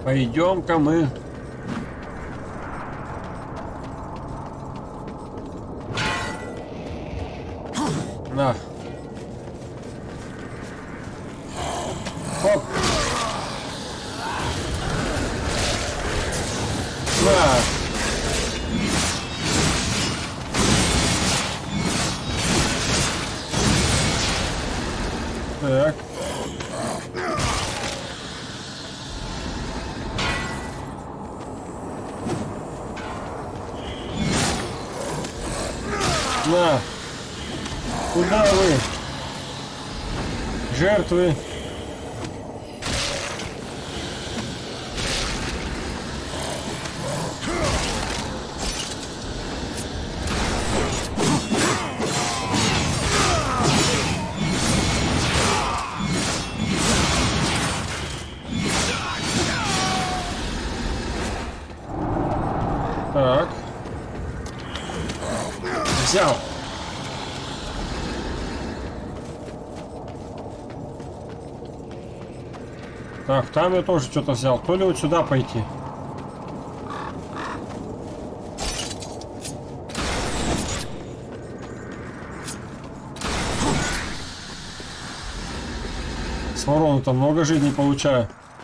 Пойдем-ка мы. На. Хоп. На. Так. На. Куда вы? Жертвы. Так. Взял. Так, там я тоже что-то взял. То ли вот сюда пойти. С ворона-то много жизней получаю.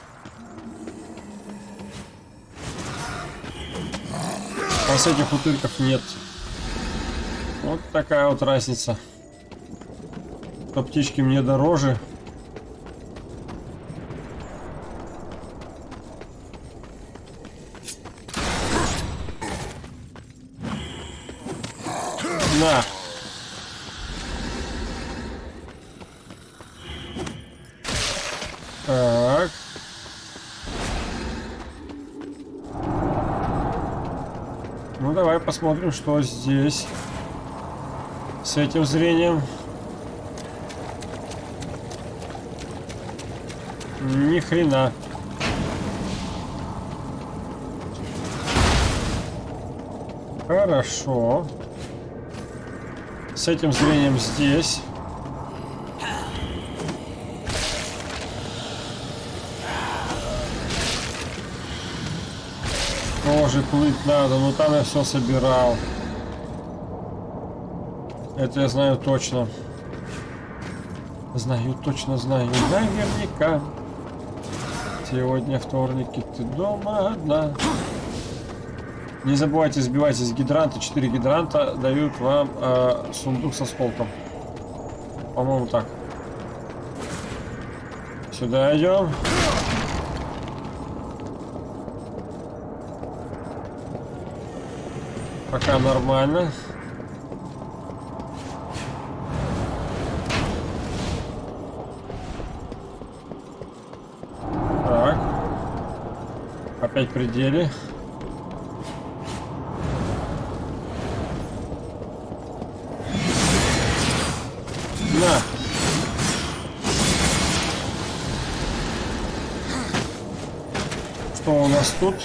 А с этих утырков нет. Вот такая вот разница. То птички мне дороже. На. Так. Ну давай посмотрим, что здесь с этим зрением. Ни хрена. Хорошо. С этим зрением здесь. Тоже плыть надо, но там я все собирал. Это я знаю точно. Знаю, точно знаю. Наверняка. Сегодня вторник, и ты дома одна. Не забывайте, сбивайтесь гидранты. 4 гидранта дают вам сундук с осколком. По-моему, так. Сюда идем. Пока нормально. Так. Опять пределы. На. Что у нас тут?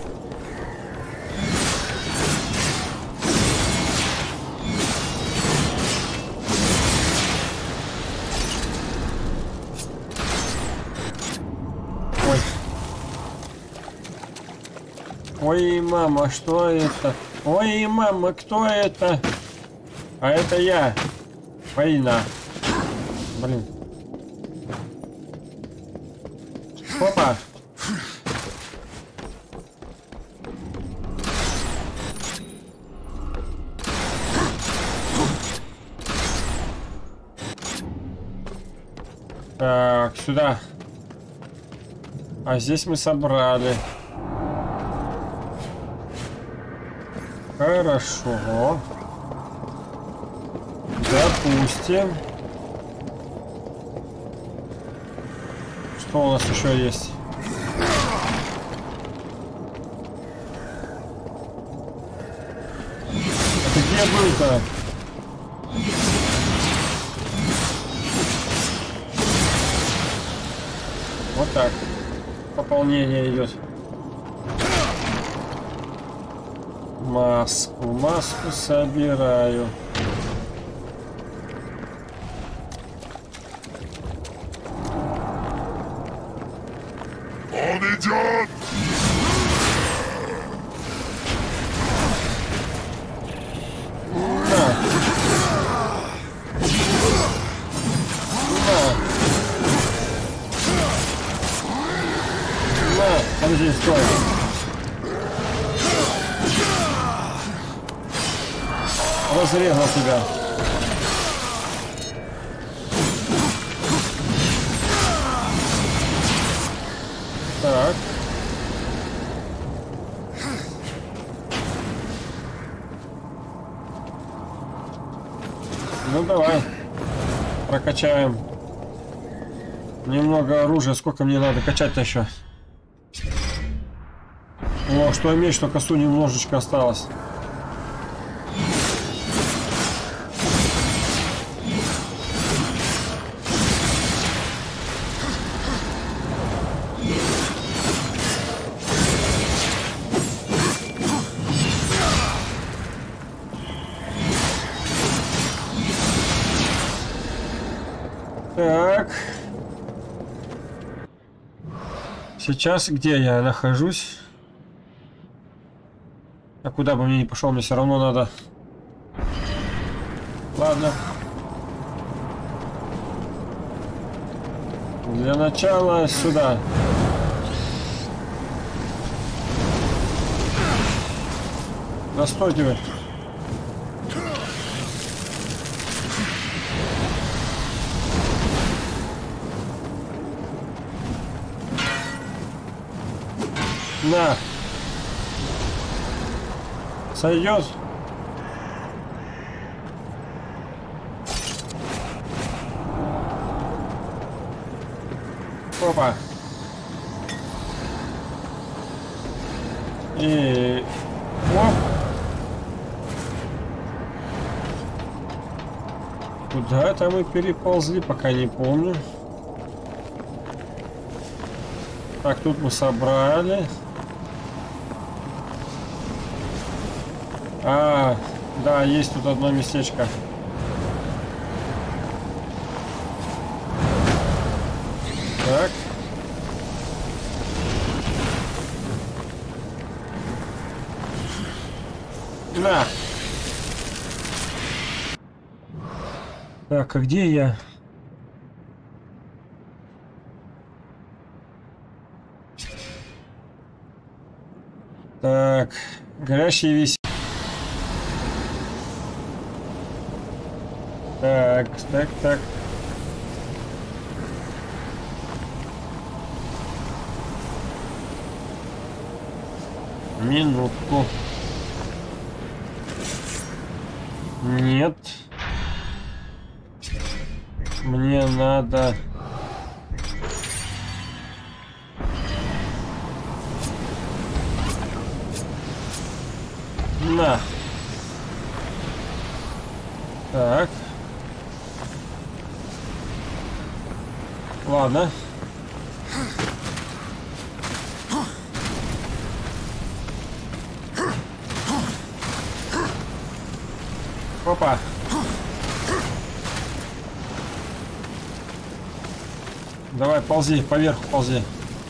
Ой. Ой, мама, что это? Ой, мама, кто это? А это я. Война. Блин. Опа. Так, сюда. А здесь мы собрали. Хорошо. Допустим. Что у нас еще есть? Это где был-то? Вот так. Пополнение идет. Маску собираю. Он идет! разрезал тебя. Так. Ну давай. Прокачаем. Немного оружия. Сколько мне надо качать-то еще? О, что меч, что косу немножечко осталось. Так. Сейчас где я нахожусь? А куда бы мне не пошел, мне все равно надо. Ладно. Для начала сюда. Да стойте вы. На. Сойдет. Опа. И... Оп. Куда это мы переползли, пока не помню. Так, тут мы собрали. А, да, есть тут одно местечко. Так. На. Так, а где я? Так, горящие висят. Так, так, так. Минутку. Нет. Мне надо... На. Так. Ладно. Опа. Давай, ползи, поверху ползи.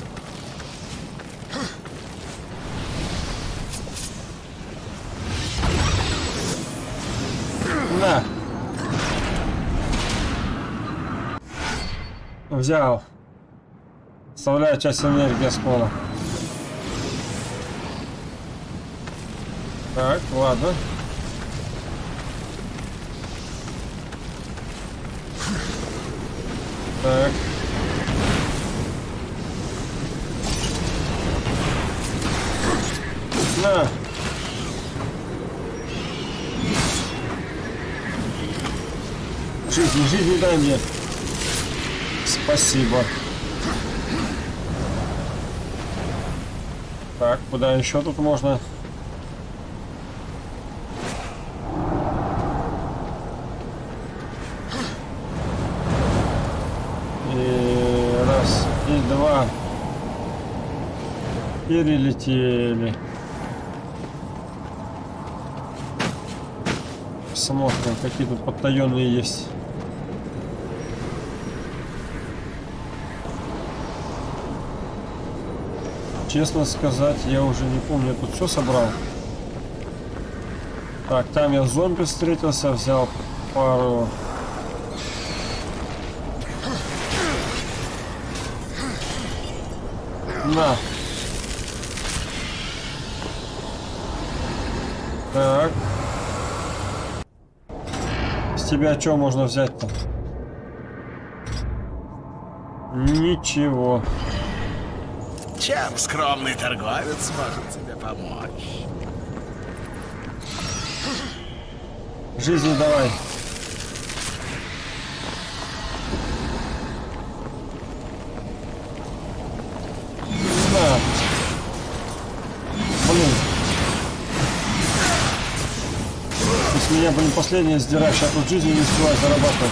На. Взял. Вставляю часть энергии оскола. Так, ладно. Так. На. Жизнь дай мне. Спасибо. Так, куда еще тут можно? И раз, и два. Перелетели. Посмотрим, какие тут потаенные есть. Честно сказать, я уже не помню, я тут все собрал. Так, там я с зомби встретился, взял пару. На. Так. тебя что можно взять-то? Ничего. Чем скромный торговец может тебе помочь? Жизни давай. На. Блин. С меня, блин, последнее сдираешь, а тут жизни не успеваю зарабатывать.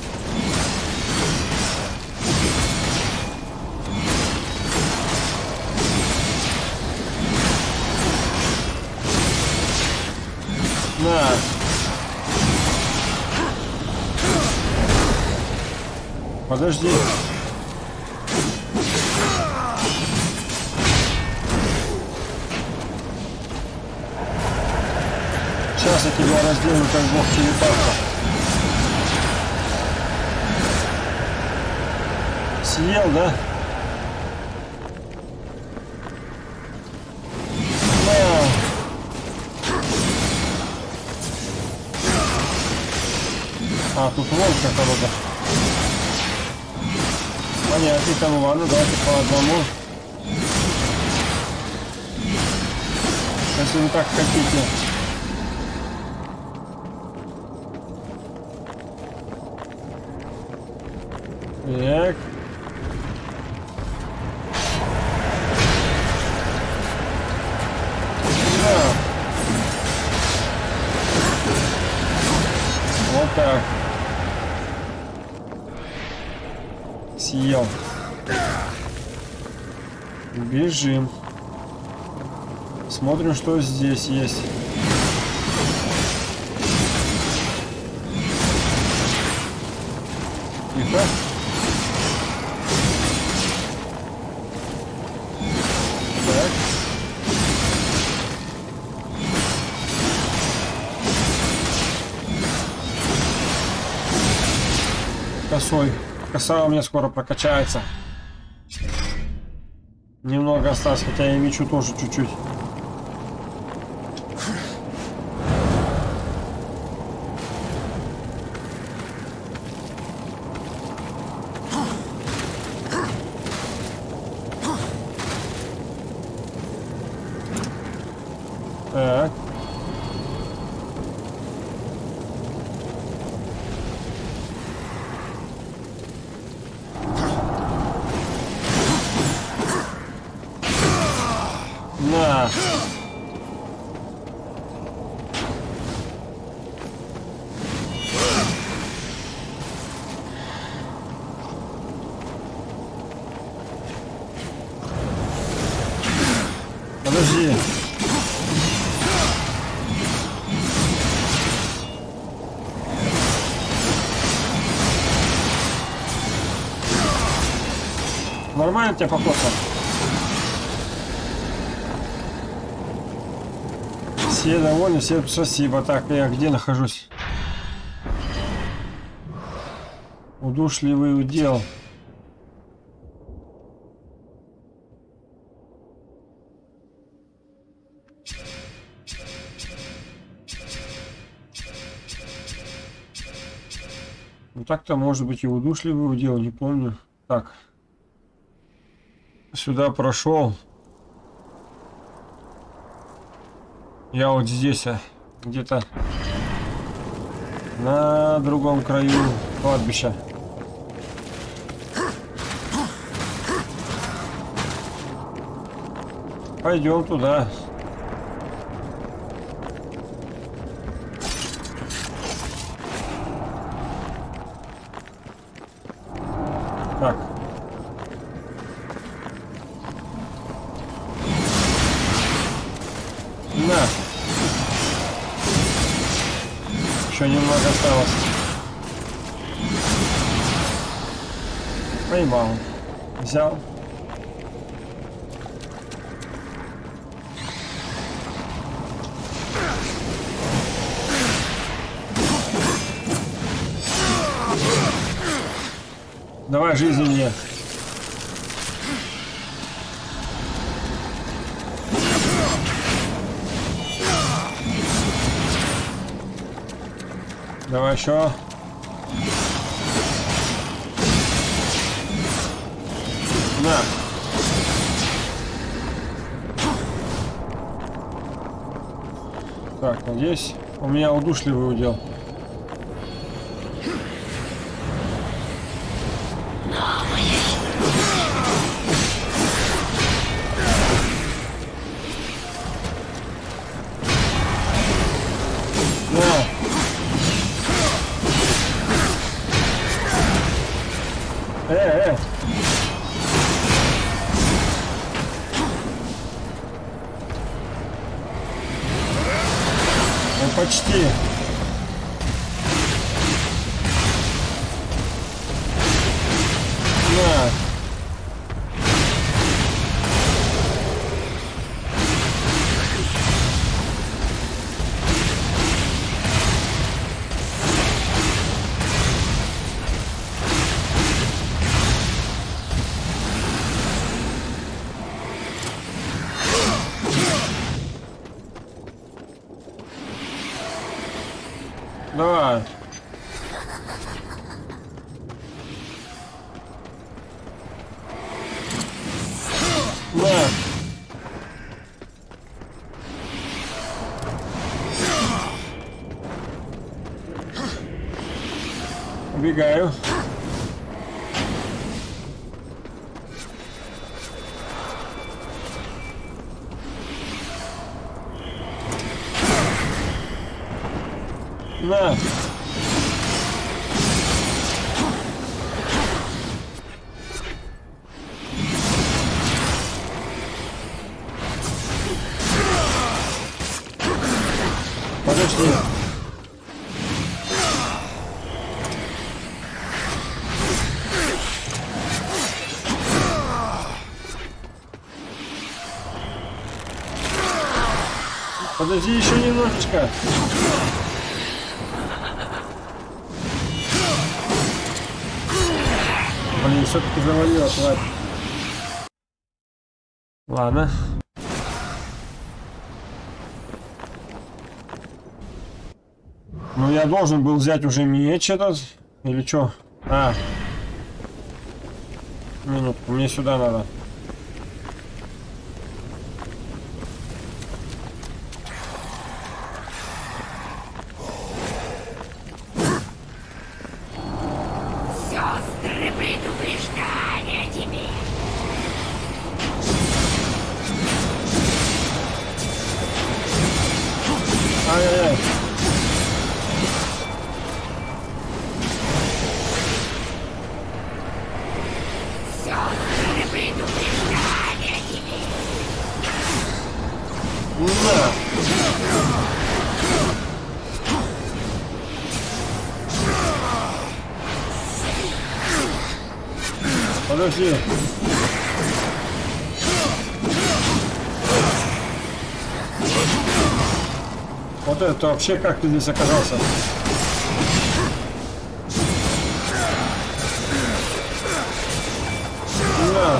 На. Подожди. Сейчас я тебя разделаю, как бог черепаха. Съел, да? На. А, тут волк какого-то. Понятненько, ну ладно, давайте по одному. Если вы так хотите. Так. Да. Вот так. Съел. Бежим. Смотрим, что здесь есть. Тихо. Так. Косой. Коса у меня скоро прокачается. Немного осталось, хотя я мечу тоже чуть-чуть. Так. На. Подожди. Нормально тебя покоса? Все довольны, все спасибо. Так, я где нахожусь? Удушливый удел. Ну так-то может быть и удушливый удел, не помню. Так. Сюда прошел. Я вот здесь, где-то на другом краю кладбища. Пойдем туда. Так. На. Еще немного осталось. Поймал. Взял. Давай жизни мне. Давай еще. На. Так, надеюсь, у меня удушливый удел. Почти. На. Давай. Да. Убегаю. На. Подожди. Подожди еще немножечко. Блин, все-таки завалило, тварь. Ладно. Ну я должен был взять уже меч этот. Или что? А. Минутку, мне сюда надо. Ай-яй-яй. На. Подожди. Вот это вообще как ты здесь оказался? На.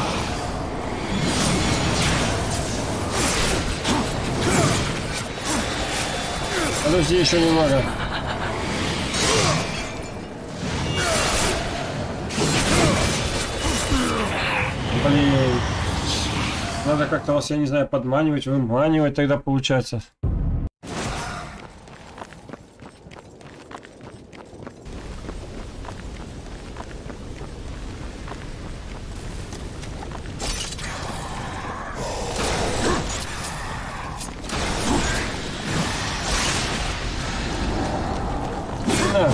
Подожди еще немного. Блин. Надо как-то вас, я не знаю, подманивать, выманивать тогда получается. На.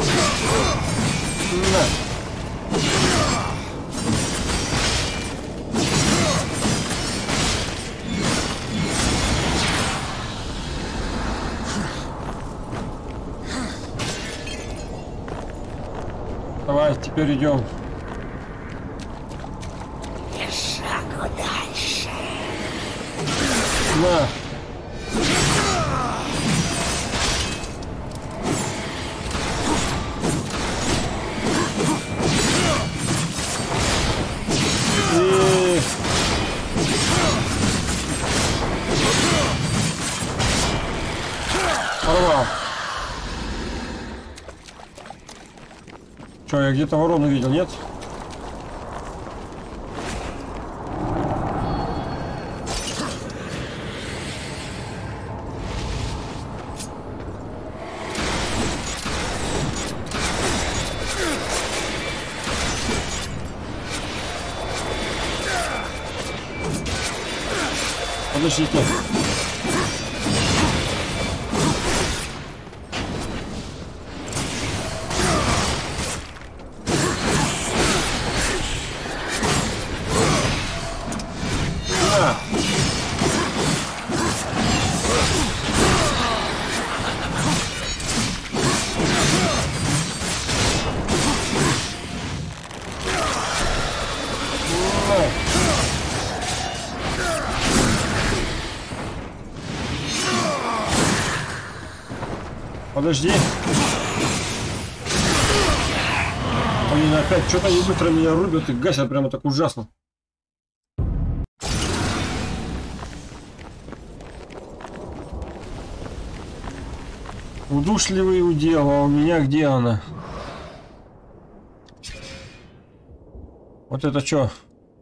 Давай, теперь идем. И шагу дальше. На. И... Порвал. Что, я где-то ворону видел, нет? Подождите. Подожди. Блин, опять что-то они быстро меня рубят и гасят прямо так ужасно. Удушливый удел, а у меня где она? Вот это что?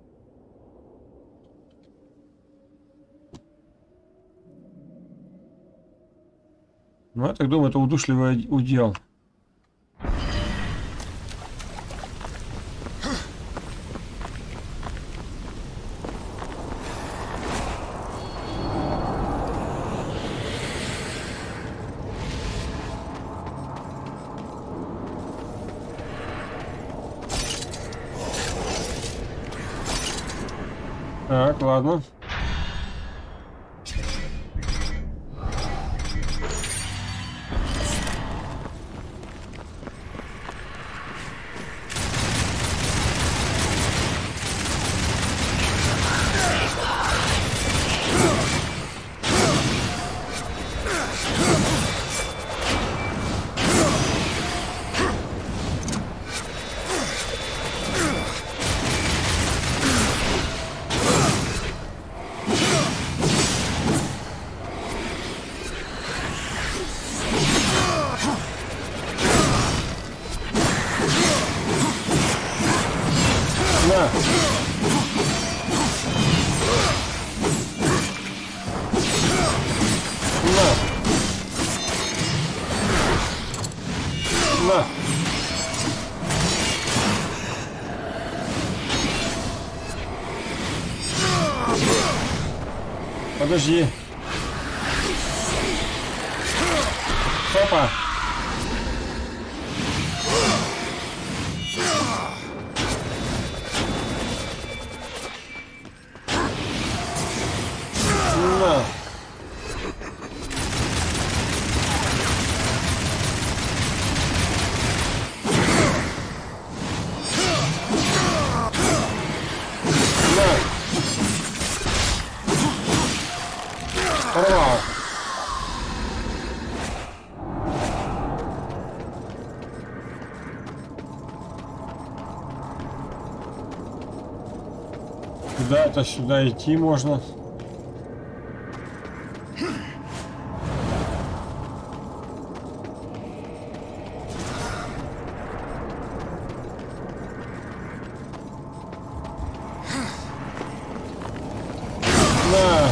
Ну, я так думаю, это удушливый удел. Так, ладно. Подожди. Опа. На. Порвал. Куда-то сюда идти можно. На.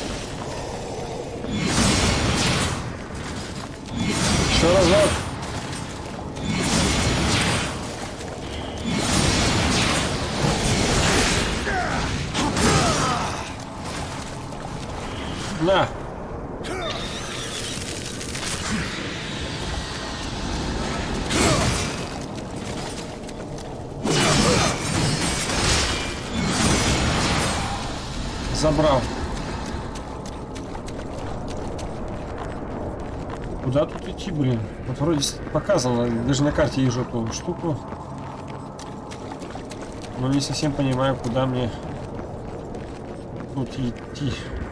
Еще разок. На. Забрал. Куда тут идти, блин? Вот вроде показано, даже на карте вижу эту штуку. Но не совсем понимаю, куда мне тут идти.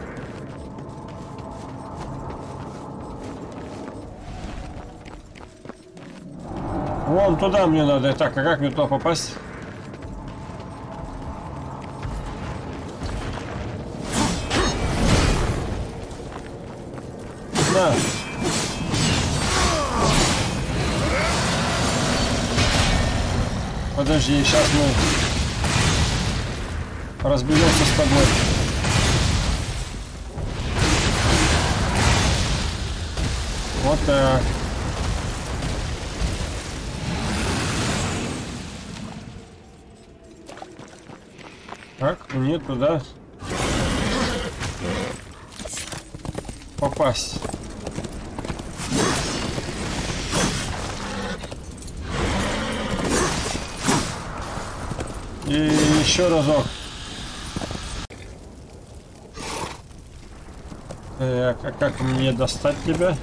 Вон туда мне надо. Так, а как мне туда попасть? На. Подожди, сейчас мы разберемся с тобой. Вот так. Как мне туда попасть? И еще разок. Так, а как мне достать тебя?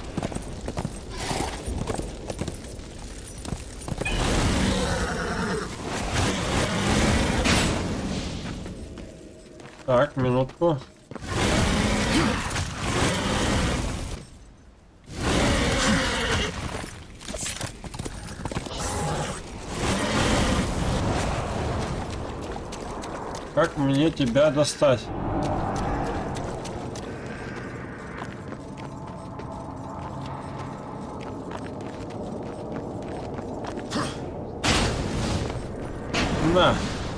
Так, минутку. Как мне тебя достать? На.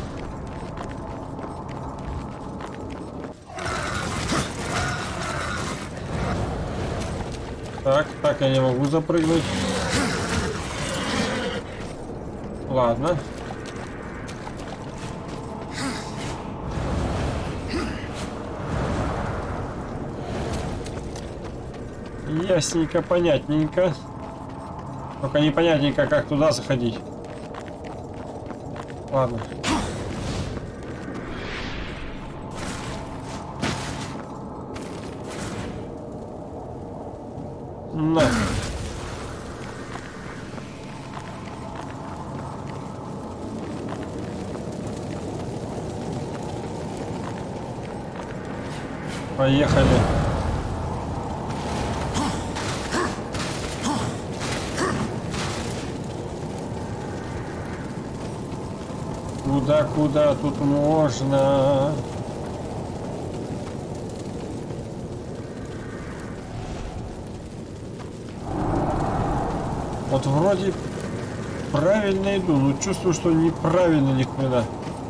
Так я не могу запрыгнуть. Ладно. Ясненько, понятненько. Только непонятненько, как туда заходить. Ладно. На. Поехали. Куда тут можно? Вот вроде правильно иду, но чувствую, что неправильно ни хрена.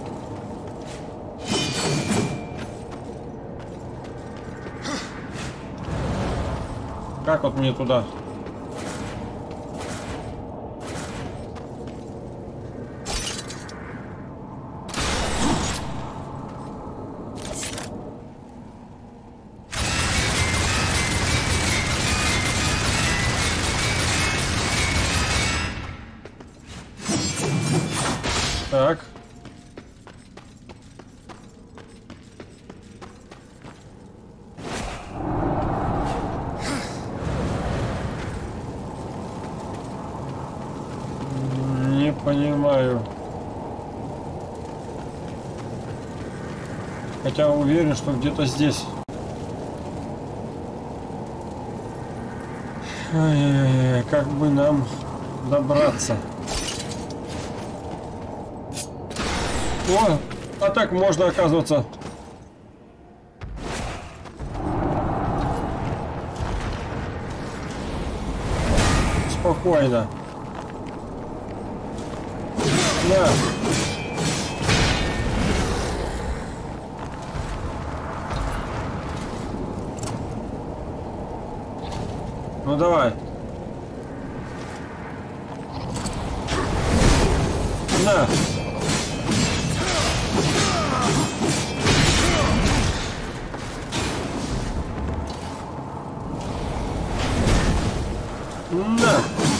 Как вот мне туда? Так. Не понимаю. Хотя уверен, что где-то здесь. Ай-яй-яй, как бы нам добраться? О, а так можно, оказывается. Спокойно. На. Ну давай. На. На.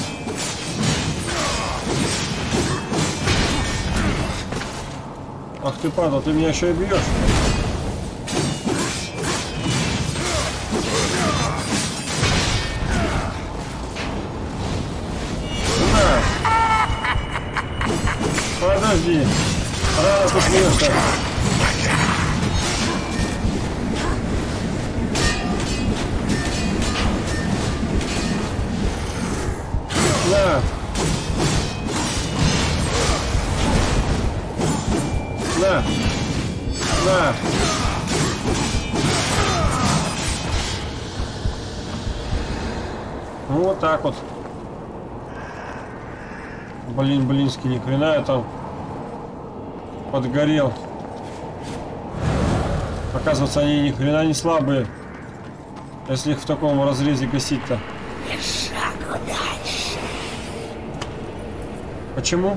Ах ты, падла, ты меня еще и бьешь. На. Подожди. Рано ты смеешься. На. На. На. Ну, вот так вот. Блин, блинский, ни хрена я там Подгорел. Оказывается, они ни хрена не слабые. Если их в таком разрезе гасить-то. И шагу дальше. Почему?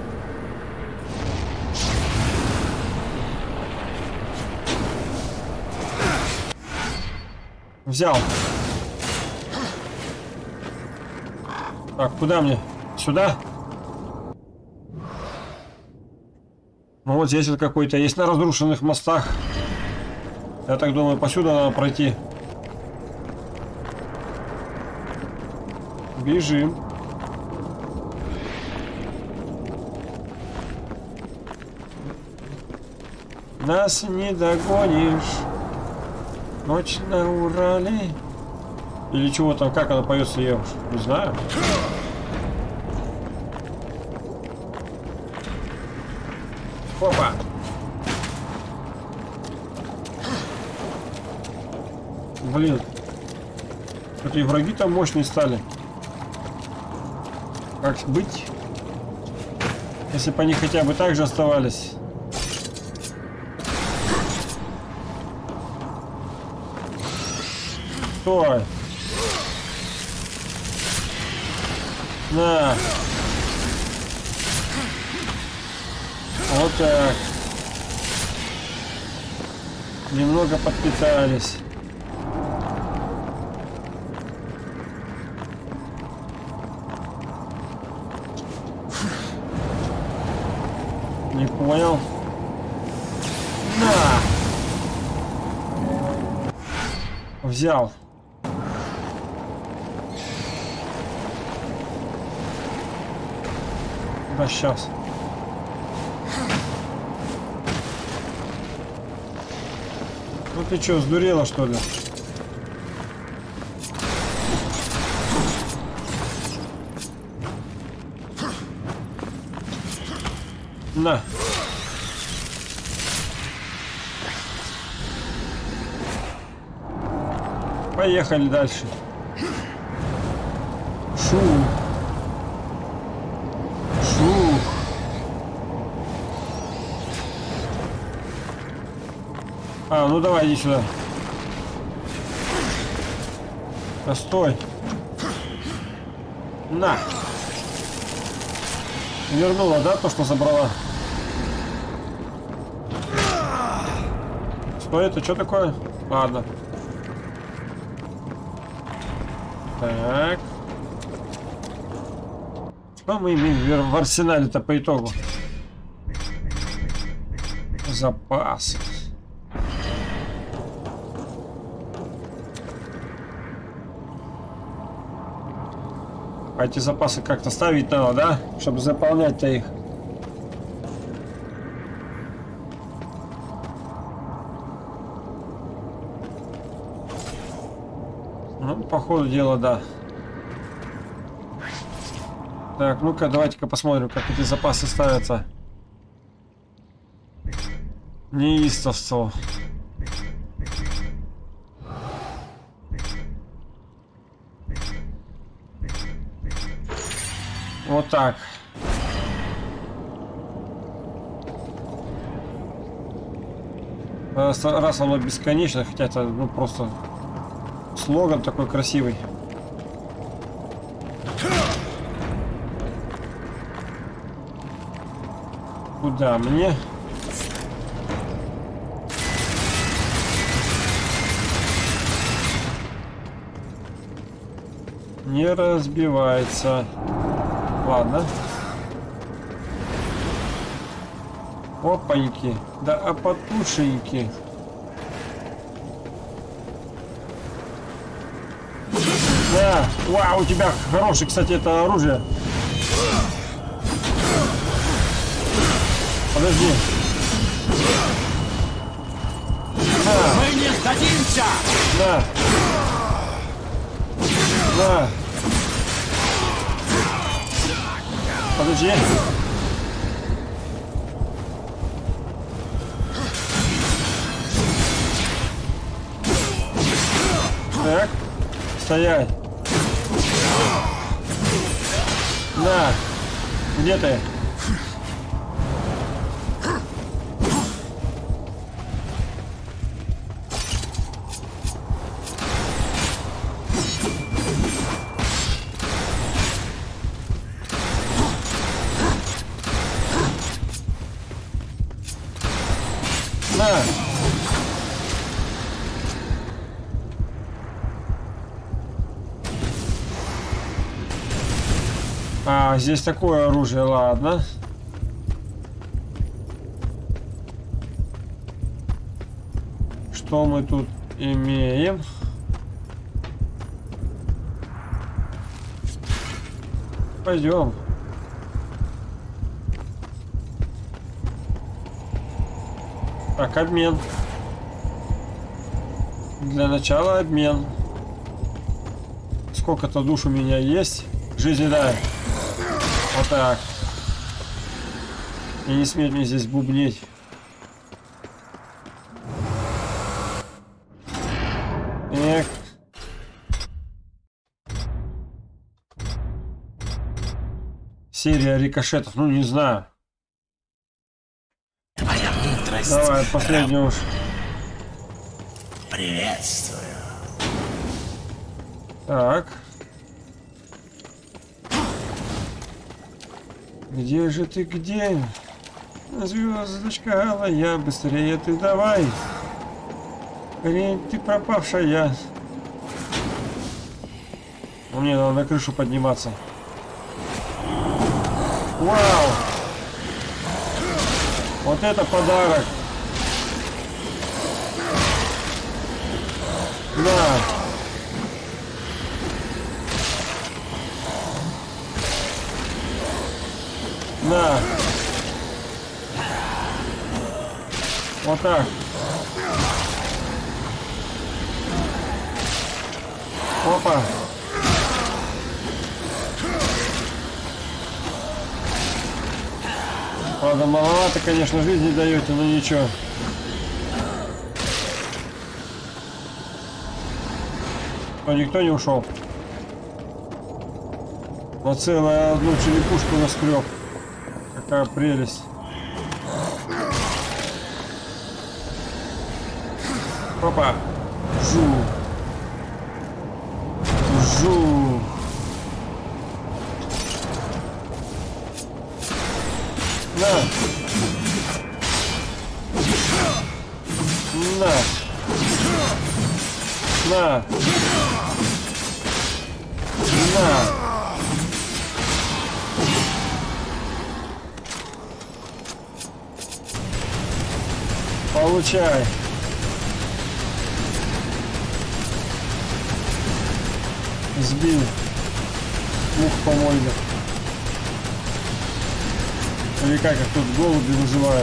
Взял. Так, куда мне? Сюда? Ну вот здесь вот какой-то есть на разрушенных мостах. Я так думаю, посюда надо пройти. Бежим. Нас не догонишь. Ночь на Урале. Или чего там, как она поется, я уж не знаю. Опа! Блин. Это и враги там мощные стали. Как быть? Если бы они хотя бы так же оставались. Стой! На! Вот так. Немного подпитались. Не понял. На! Взял. Да сейчас. Ну ты что, сдурела что ли? На. Поехали дальше. Шу. А, ну давай, иди сюда. Постой. На. Вернула, да, то, что забрала? Что это? Что такое? Ладно. Так. Что мы имеем в арсенале-то по итогу? Запасы. А эти запасы как-то ставить надо, да? Чтобы заполнять-то их. Ну, по ходу дела, да. Так, ну-ка, давайте-ка посмотрим, как эти запасы ставятся. Неистовство. Вот так. Раз оно бесконечно, хотя это ну просто слоган такой красивый. Куда мне? Не разбивается. Ладно. Опаньки. Да опотушеньки. Да. Вау, у тебя хорошее, кстати, это оружие. Подожди. Да. Мы не сдадимся! Да. Да. Подожди. Так. Стоять. На. Где ты? А, здесь такое оружие, ладно. Что мы тут имеем? Пойдем. Так, обмен. Для начала обмен. Сколько-то душ у меня есть. Жизни дай. Вот так. И не смей мне здесь бубнить. Эх. Серия рикошетов. Ну, не знаю. Твоя мудрость. Давай, последний уж. Приветствую. Так. Где же ты, где? Звездочка алая, быстрее ты давай. Хрень ты пропавшая. Мне надо на крышу подниматься. Вау! Вот это подарок. На. На. Вот так. Опа. Правда, маловато, конечно, жизни даете, но ничего. Но никто не ушел. Но целую одну черепушку наскреб. Какая прелесть. Опа. Жу. Жу. На. На. На. На. Получай. Сбил. Мух помойных. Или как их тут голуби называют.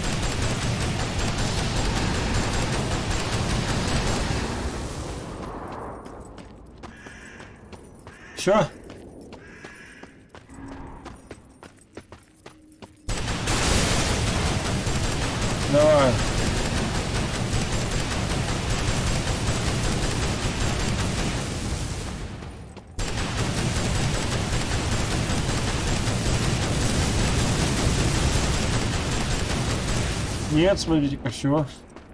Все? Давай. Нет, смотрите-ка, все.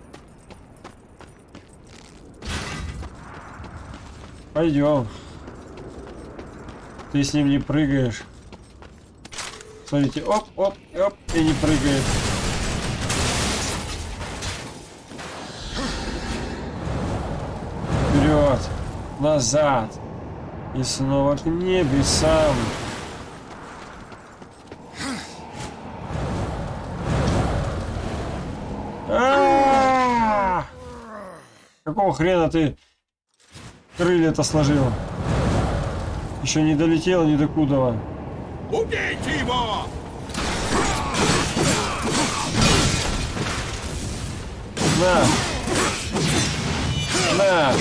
Пойдем. Ты с ним не прыгаешь. Смотрите, оп, оп, оп, и не прыгает. Вперед, назад. И снова к небесам. Какого хрена ты крылья-то сложил? Еще не долетел ни до куда. Убейте его! На! На!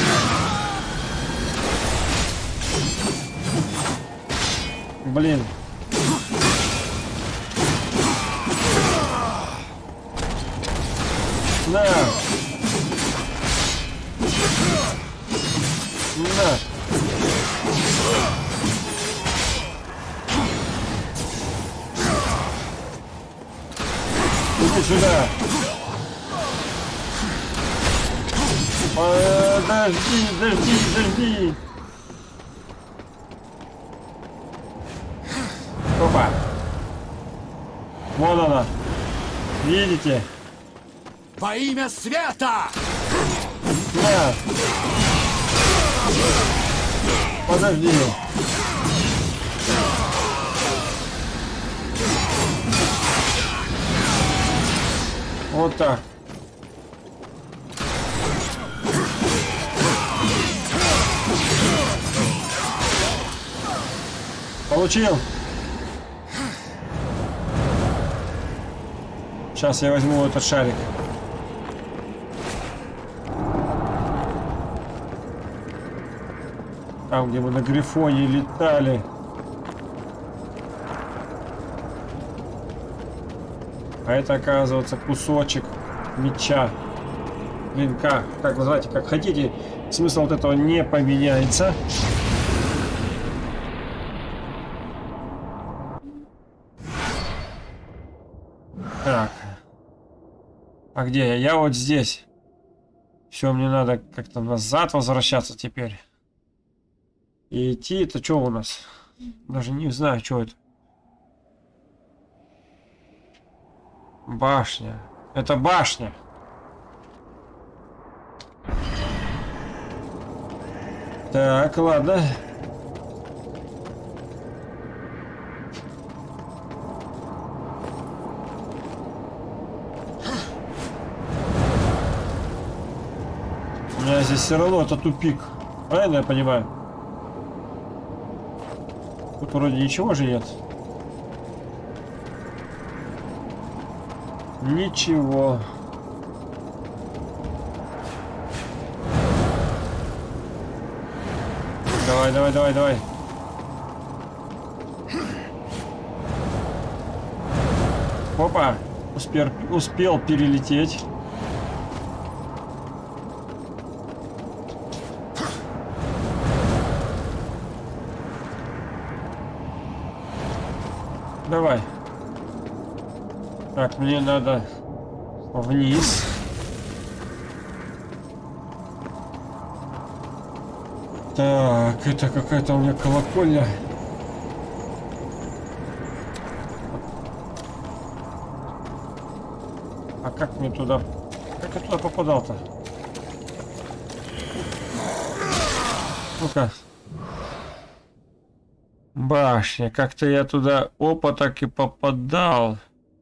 Блин. На! На! Иди сюда! Подожди, подожди! Опа! Вон она! Видите? Во имя света! На! Подожди! Вот так. Получил. Сейчас я возьму этот шарик. Там, где мы на Грифоне летали. А это, оказывается, кусочек меча. Клинка. Как называйте, как хотите. Смысл вот этого не поменяется. Так. А где я? Я вот здесь. Все, мне надо как-то назад возвращаться теперь. И идти, это что у нас? Даже не знаю, что это. Башня. Это башня. Так, ладно. У меня здесь все равно это тупик. Правильно я понимаю? Тут вроде ничего же нет. Ничего. Давай, давай, давай, давай. Опа. Успел перелететь. Давай. Так, мне надо вниз. Так, это какая-то у меня колокольня. А как мне туда... Как я туда попадал-то? Ну-ка. Башня. Как-то я туда опа так и попадал.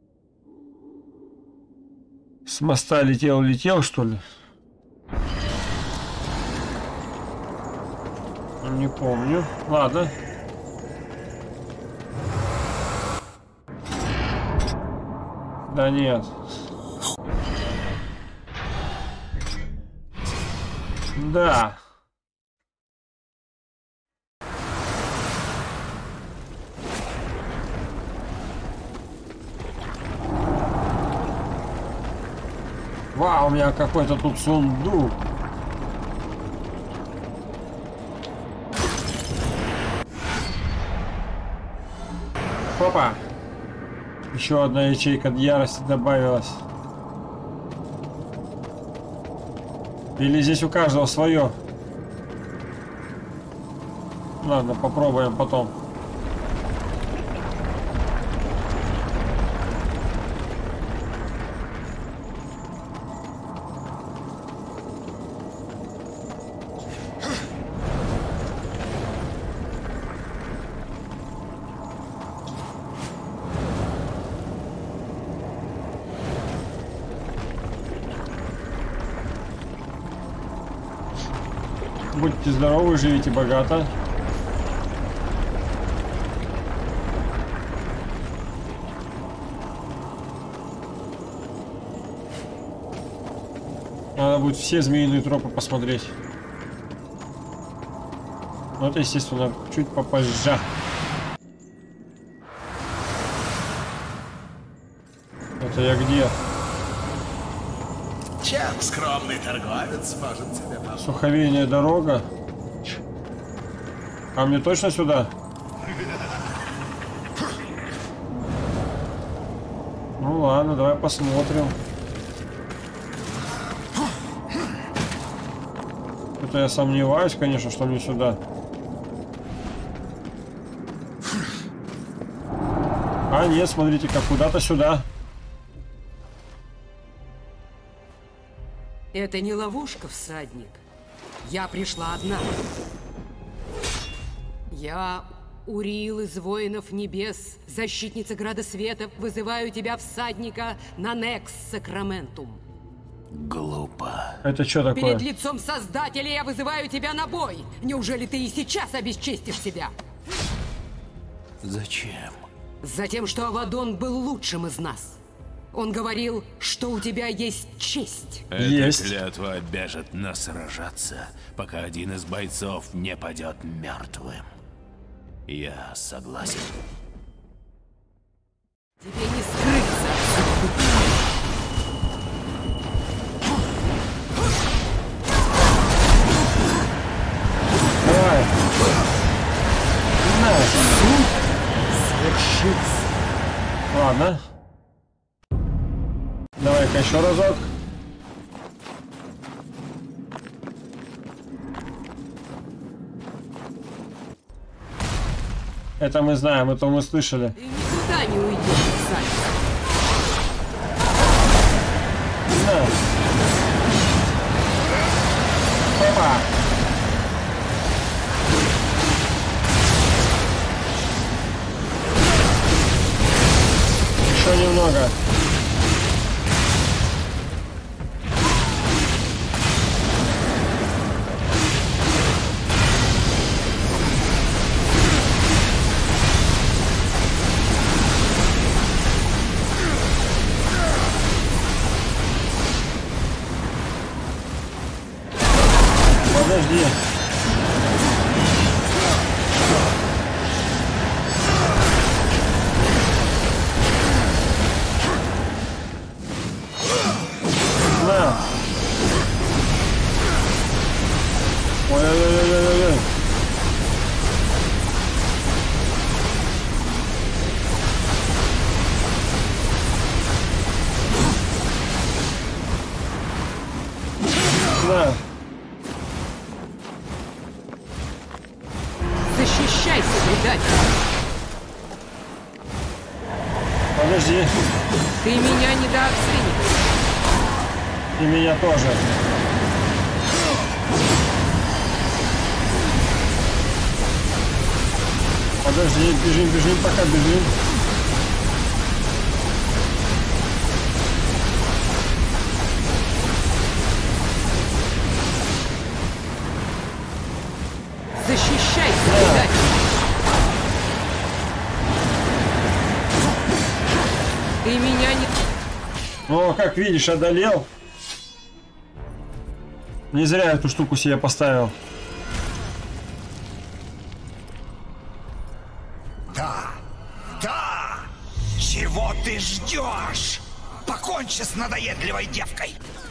С моста летел, что ли? Не помню. Ладно. Да нет. Да. Вау, у меня какой-то тут сундук. Опа. Еще одна ячейка ярости добавилась. Или здесь у каждого свое? Ладно, попробуем потом. Будьте здоровы, живите богато. Надо будет все змеиные тропы посмотреть. Но это, естественно, чуть попозже. Это я где? Чем скромный торговец может тебе помочь? Суховейная дорога. А мне точно сюда? Ну ладно, давай посмотрим. Это я сомневаюсь, конечно, что мне сюда. А нет, смотрите, как куда-то сюда. Это не ловушка, всадник. Я пришла одна. Я Уриил из воинов небес, защитница Града Света, вызываю тебя, всадника, на Некс Сакраментум. Глупо. Это что такое? Перед лицом Создателя я вызываю тебя на бой. Неужели ты и сейчас обесчестишь себя? Зачем? Затем, что Авадон был лучшим из нас. Он говорил, что у тебя есть честь. Есть. Эта клятва обяжет нас сражаться, пока один из бойцов не падет мертвым. Я согласен. Тебе не скрыться. Давай. На. Свершится. Ладно. Давай-ка еще разок. Это мы знаем, это мы слышали. Ты никуда не уйдешь, всадник. На. Опа. Еще немного. Подожди. На. Ой-ой-ой-ой-ой. На. Защищайся, предатель. Подожди. Ты меня недооцениваешь. И меня тоже. Подожди, бежим, бежим, пока бежим. Защищайся, предатель. Ты меня не... Ну, как видишь, одолел. Не зря эту штуку себе поставил. Да, да! Чего ты ждешь? Покончи с надоедливой девкой!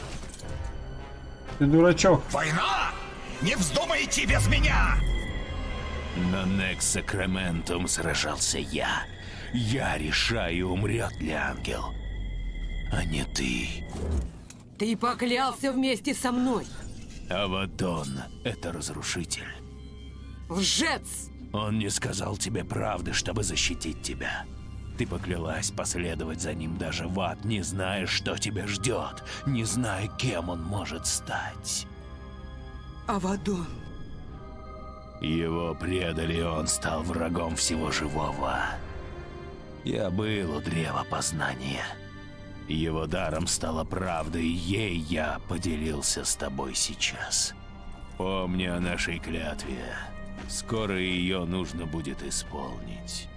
Ты дурачок. Война? Не вздумай идти без меня! На Некс Сакраментум сражался я. Я решаю, умрет ли ангел, а не ты. Ты поклялся вместе со мной. Авадон — это разрушитель. Лжец! Он не сказал тебе правды, чтобы защитить тебя. Ты поклялась последовать за ним даже в ад, не зная, что тебя ждет, не зная, кем он может стать. Авадон. Его предали, и он стал врагом всего живого. Я был у древа познания. Его даром стала правда, и ей я поделился с тобой сейчас. Помни о нашей клятве. Скоро ее нужно будет исполнить.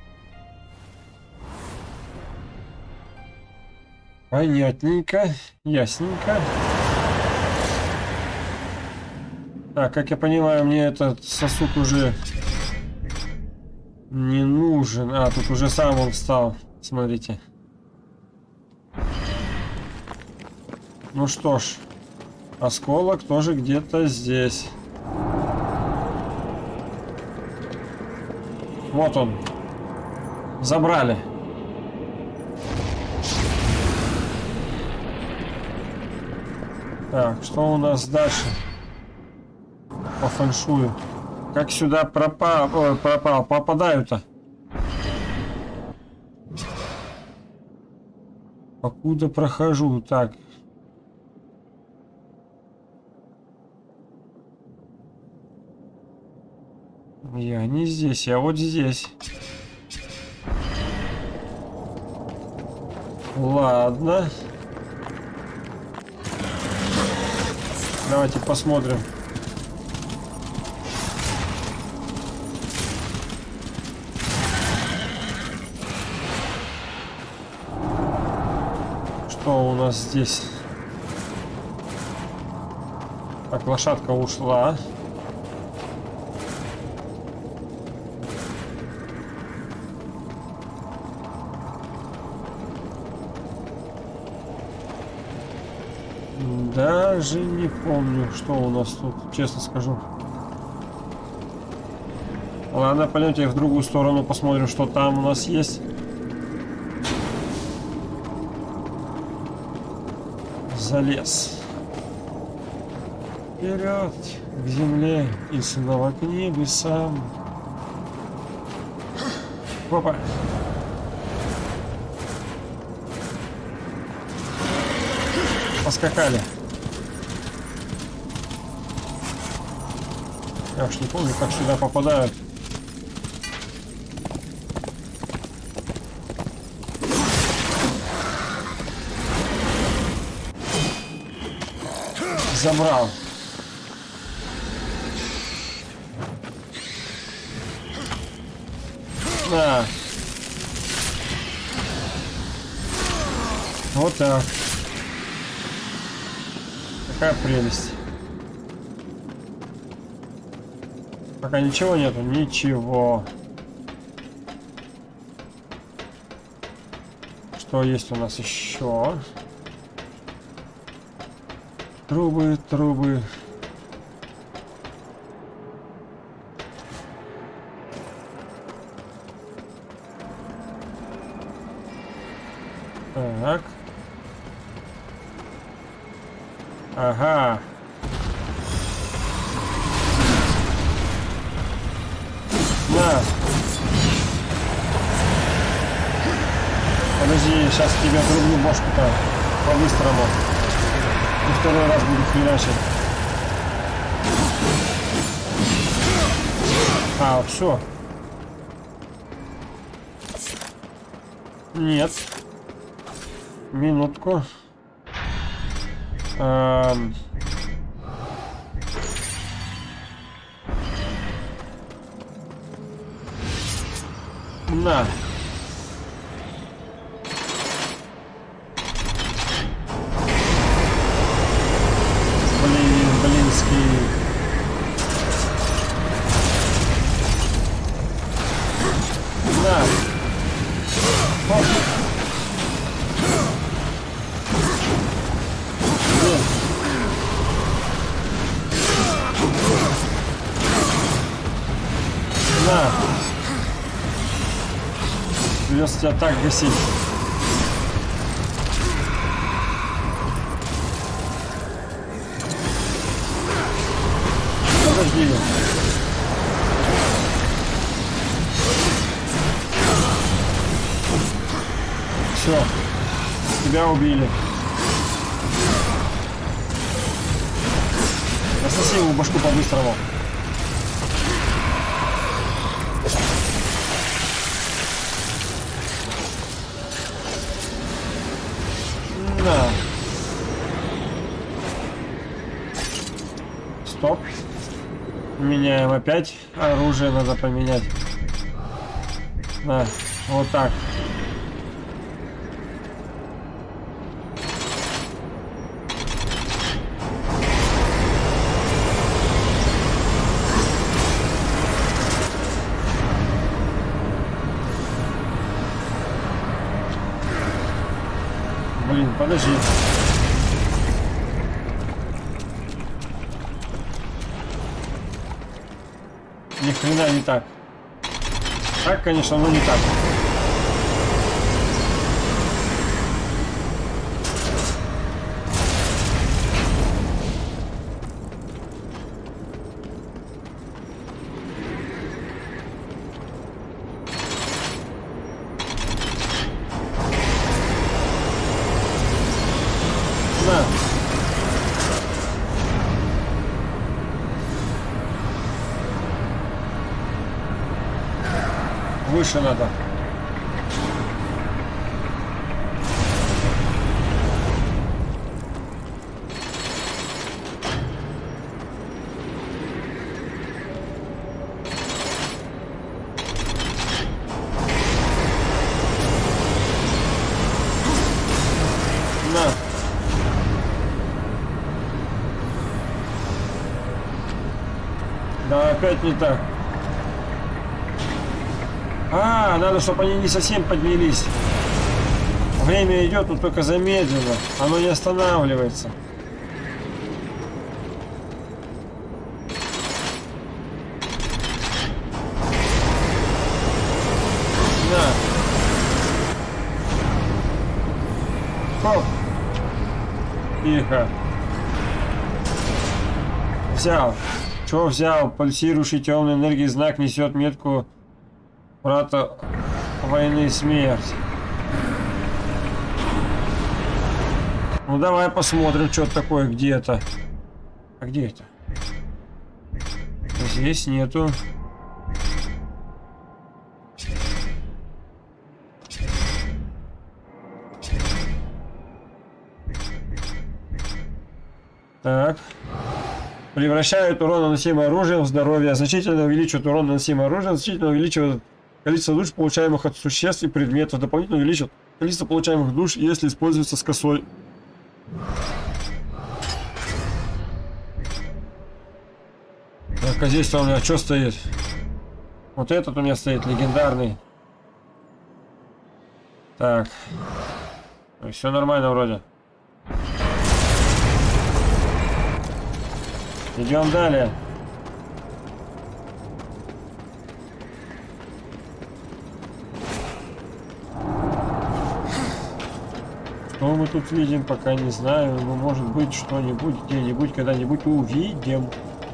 Понятненько, ясненько. Так, как я понимаю, мне этот сосуд уже не нужен. А, тут уже сам он встал. Смотрите. Ну что ж, осколок тоже где-то здесь. Вот он. Забрали. Так, что у нас дальше? По фэншую. Как сюда попадаю-то? Покуда прохожу? Так. Я не здесь, я вот здесь. Ладно. Давайте посмотрим. Что у нас здесь? Так, лошадка ушла. Даже не помню, что у нас тут, честно скажу. Ладно, пойдемте в другую сторону, посмотрим, что там у нас есть. Залез. Вперед к земле и снова к небесам. Опа. Поскакали. Я уж не помню, как сюда попадают. Забрал. На. Вот так. Какая прелесть. Пока ничего нету, ничего. Что есть у нас еще? Трубы, трубы. Так. Ага. На. Подожди, сейчас тебя трублю бошку-то по-быстрому. И второй раз буду хреначить. А, все. Нет. Минутку. На. Блинский. На. Оп. На. Придется тебя так гасить. Подожди. Все. Тебя убили. Засоси ему башку по-быстрому. Да. Стоп. Меняем опять. Оружие надо поменять. Да, вот так. Блин, подожди. Ни хрена не так. Так, конечно, но не так. На. Выше надо. На. Да, опять не так. А, надо, чтобы они не совсем поднялись. Время идет, но только замедленно. Оно не останавливается. На. Хоп. Тихо. Взял. Чего взял? Пульсирующий темной энергии знак несет метку брата войны и смерть. Ну давай посмотрим, что такое, где это. А где это? Здесь нету. Так. Превращают урон, наносимый оружием в здоровье, значительно увеличивают урон, наносимый оружием, значительно увеличивают количество душ, получаемых от существ и предметов, дополнительно увеличивают количество получаемых душ, если используется с косой. Так, а здесь-то у меня что стоит? Вот этот у меня стоит, легендарный. Так. Все нормально вроде. Идем далее. Что мы тут видим, пока не знаю. Но может быть что-нибудь, где-нибудь, когда-нибудь увидим.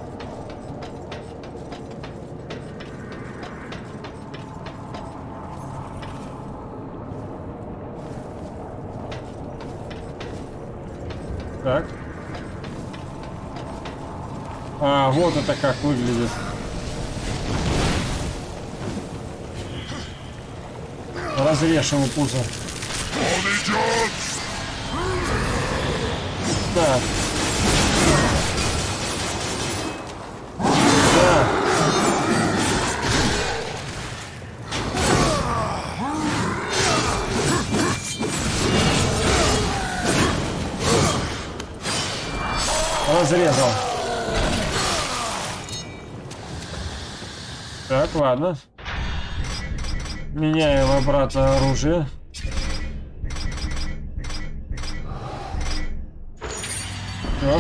Так. А, вот это как выглядит. Разрежь ему пузо. Он идет! Да. Да. Разрезал. Так, ладно. Меняем обратно оружие. Все.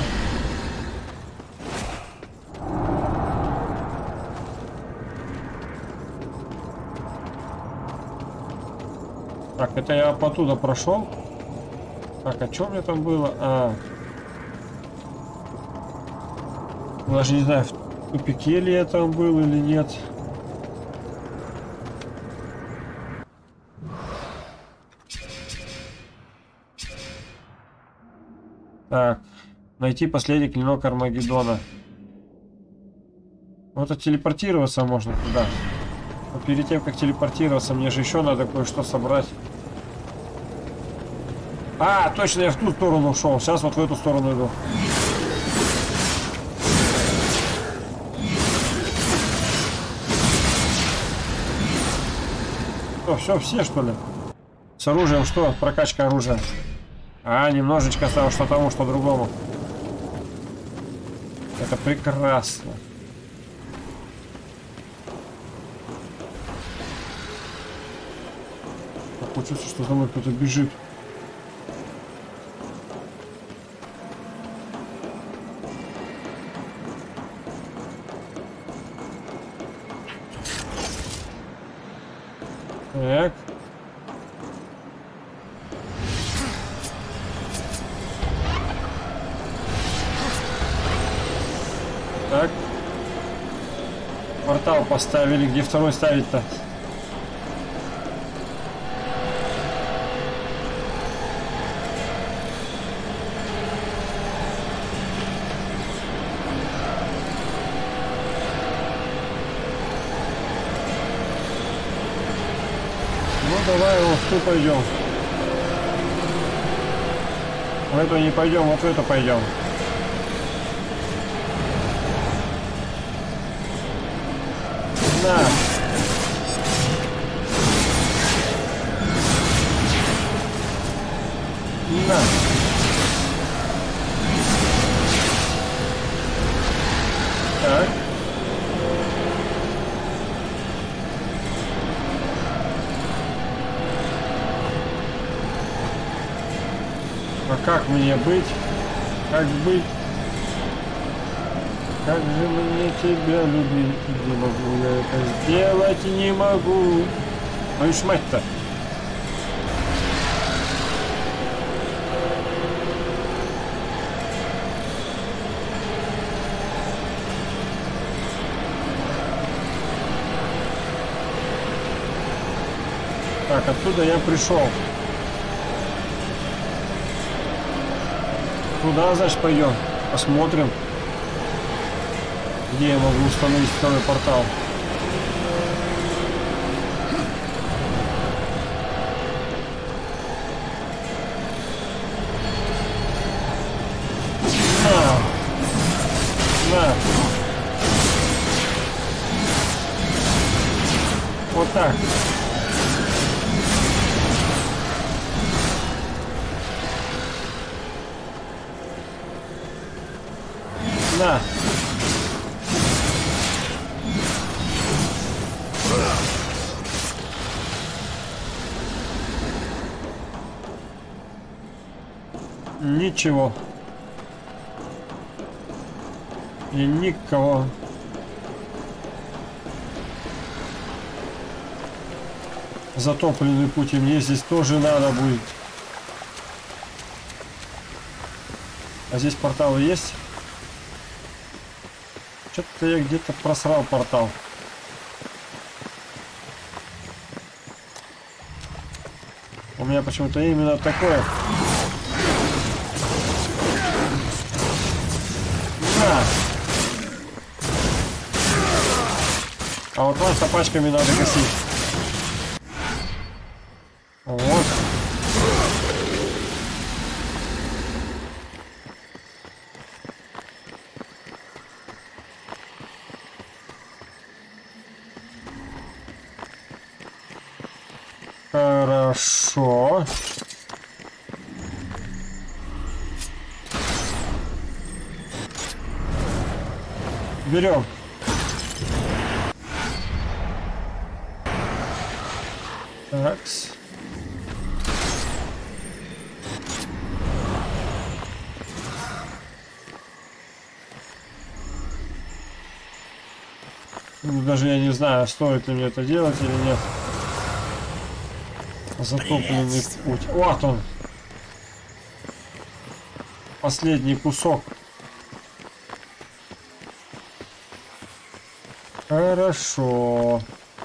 Так, это я оттуда прошел. Так, а что мне там было? А. Даже не знаю, в тупике ли я там был или нет. Так, найти последний клинок Армагеддона. Вот телепортироваться можно туда. Но перед тем, как телепортироваться, мне же еще надо кое-что собрать. А, точно, я в ту сторону ушел. Сейчас вот в эту сторону иду. Что, все что ли? С оружием что? Прокачка оружия. А, немножечко осталось что тому, что другому. Это прекрасно. Такое чувство, что за мной кто-то бежит. Так. Так. Портал поставили. Где второй ставить-то? Ну давай вот тут пойдем. В эту не пойдем, вот в эту пойдем. На. На. Так. А как мне быть? Как быть? Как же мне тебя любить? Не могу я это сделать, не могу. Твою ж мать-то. Так, оттуда я пришел. Туда, значит, пойдем. Посмотрим, где я могу установить второй портал. На. Вот так. На. Ничего. И никого. Затопленный путь, и мне здесь тоже надо будет. А здесь порталы есть? Что-то я где-то просрал портал. У меня почему-то именно такое. На. А вот вас топачками надо косить. Вот. Хорошо. Берем. Такс. Даже я не знаю, стоит ли мне это делать или нет. Затопленный путь. Вот он. Последний кусок. Хорошо.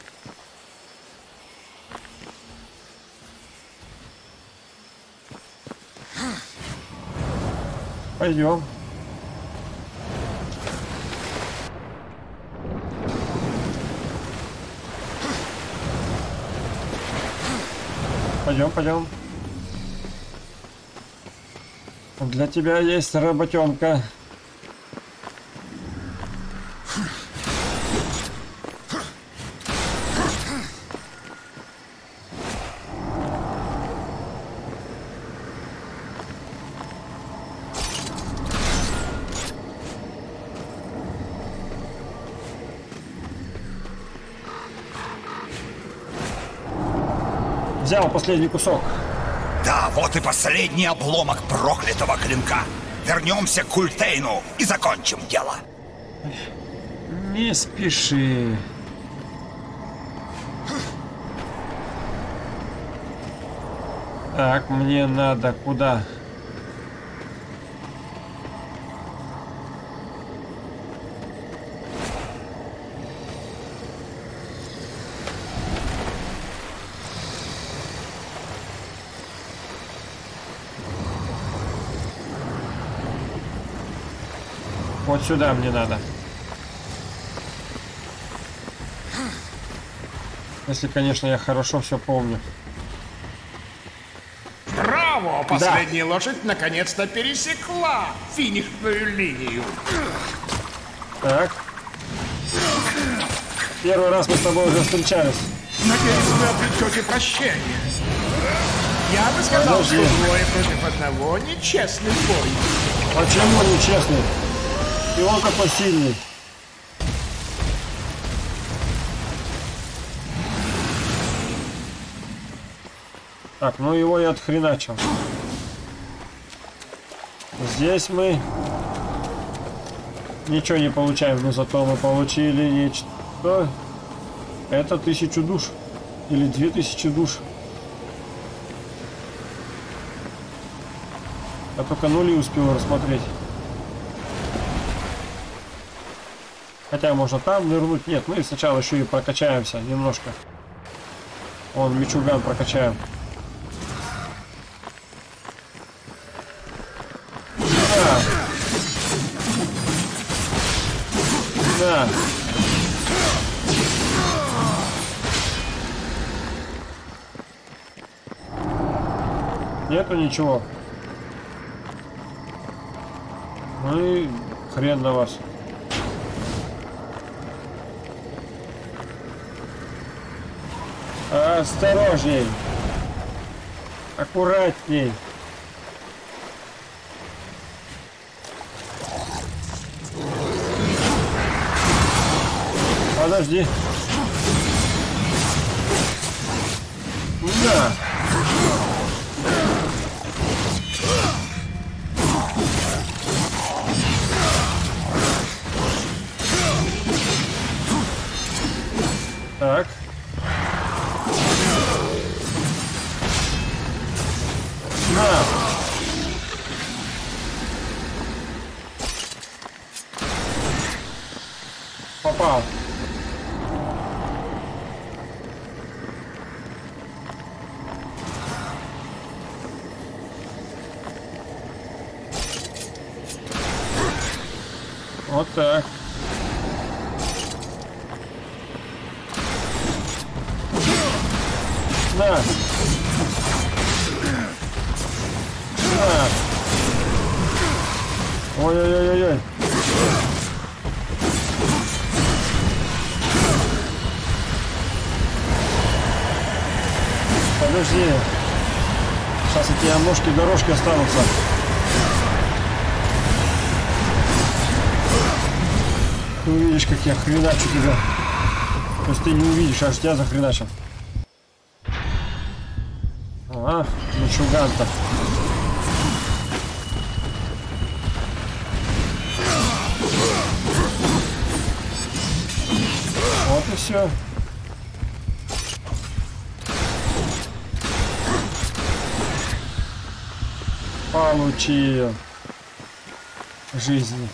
Пойдем. Пойдем. Для тебя есть работенка. Взял последний кусок. Да, вот и последний обломок проклятого клинка. Вернемся к Культейну и закончим дело. Не спеши. Так, мне надо куда? Вот сюда мне надо. Если, конечно, я хорошо все помню. Браво! Последняя лошадь наконец-то пересекла финишную линию. Так. Первый раз мы с тобой уже встречались. Надеюсь, вы обретете прощение. Я бы сказал, что двое против одного нечестный бой. Почему нечестный? И он такой сильный. Так, ну его я отхреначил. Здесь мы ничего не получаем, но зато мы получили нечто. Это 1000 душ. Или 2000 душ. Я только нули успел рассмотреть. Хотя можно там нырнуть. Нет, мы сначала еще и прокачаемся немножко. Вон, мичуган прокачаем. Да. Нету ничего. Ну и хрен на вас. Осторожней. Аккуратней. Подожди. Да. Так. На. Попал. Вот так. На. На. Ой-ой-ой-ой-ой. Подожди. Сейчас эти ножки-дорожки останутся. Ты увидишь, как я хреначу тебя. То есть ты не увидишь, аж тебя захреначил. Ага, мичуган-то. Вот и все. Получил жизнь.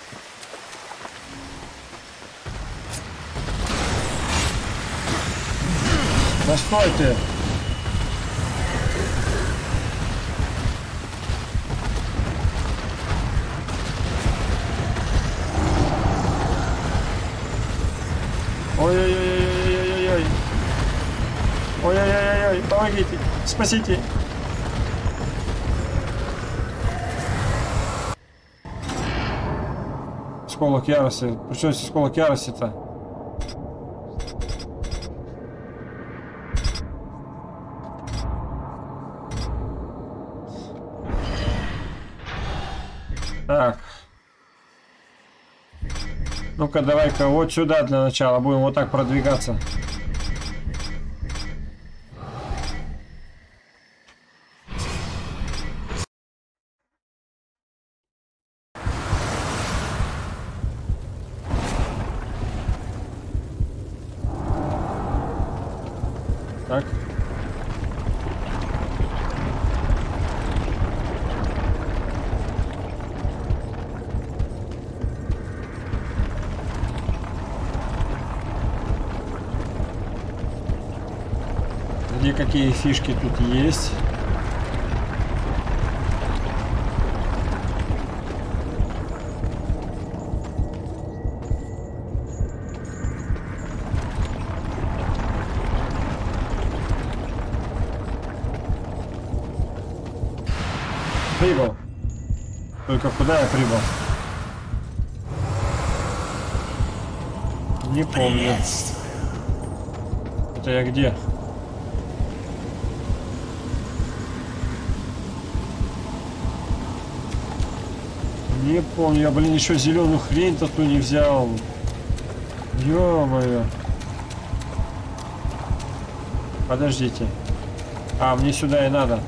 Да стой ты! Ой-ой-ой-ой-ой-ой-ой! Ой-ой-ой-ой! Помогите! Спасите! Сколок ярости. Причем здесь сколок ярости-то? Так. Ну-ка, давай-ка вот сюда для начала. Будем вот так продвигаться. Так. Где какие фишки тут есть? прибыл. Только куда я прибыл? Не помню. Это я где? Не помню. Я, блин, еще зеленую хрень-то ту не взял. Ё-моё. Подождите. А, мне сюда и надо.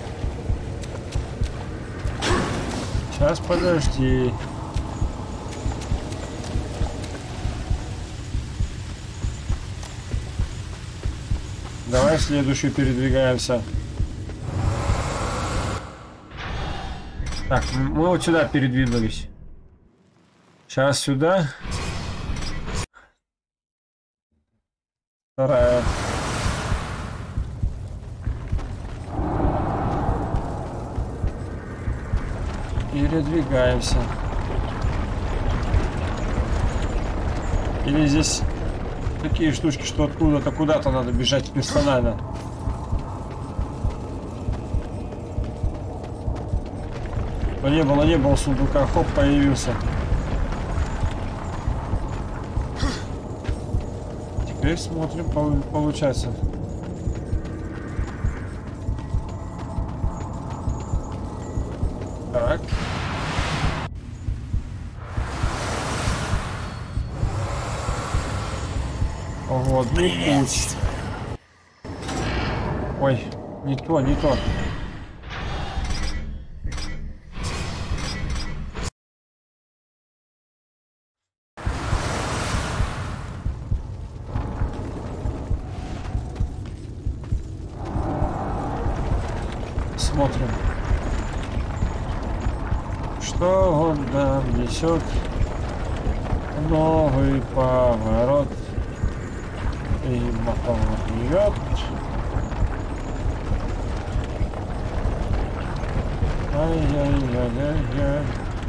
Сейчас, подожди. Давай в следующую передвигаемся. Так, мы вот сюда передвинулись. Сейчас сюда. Вторая. Передвигаемся. Или здесь такие штучки, что откуда-то куда-то надо бежать персонально. Но не было сундука, хоп, появился. Теперь смотрим, получается. Так. Водный путь. Ой, не то, не то. Смотрим. Что он нам несет? Новый поворот. И мотор вперед. Ай-яй-яй-яй-яй.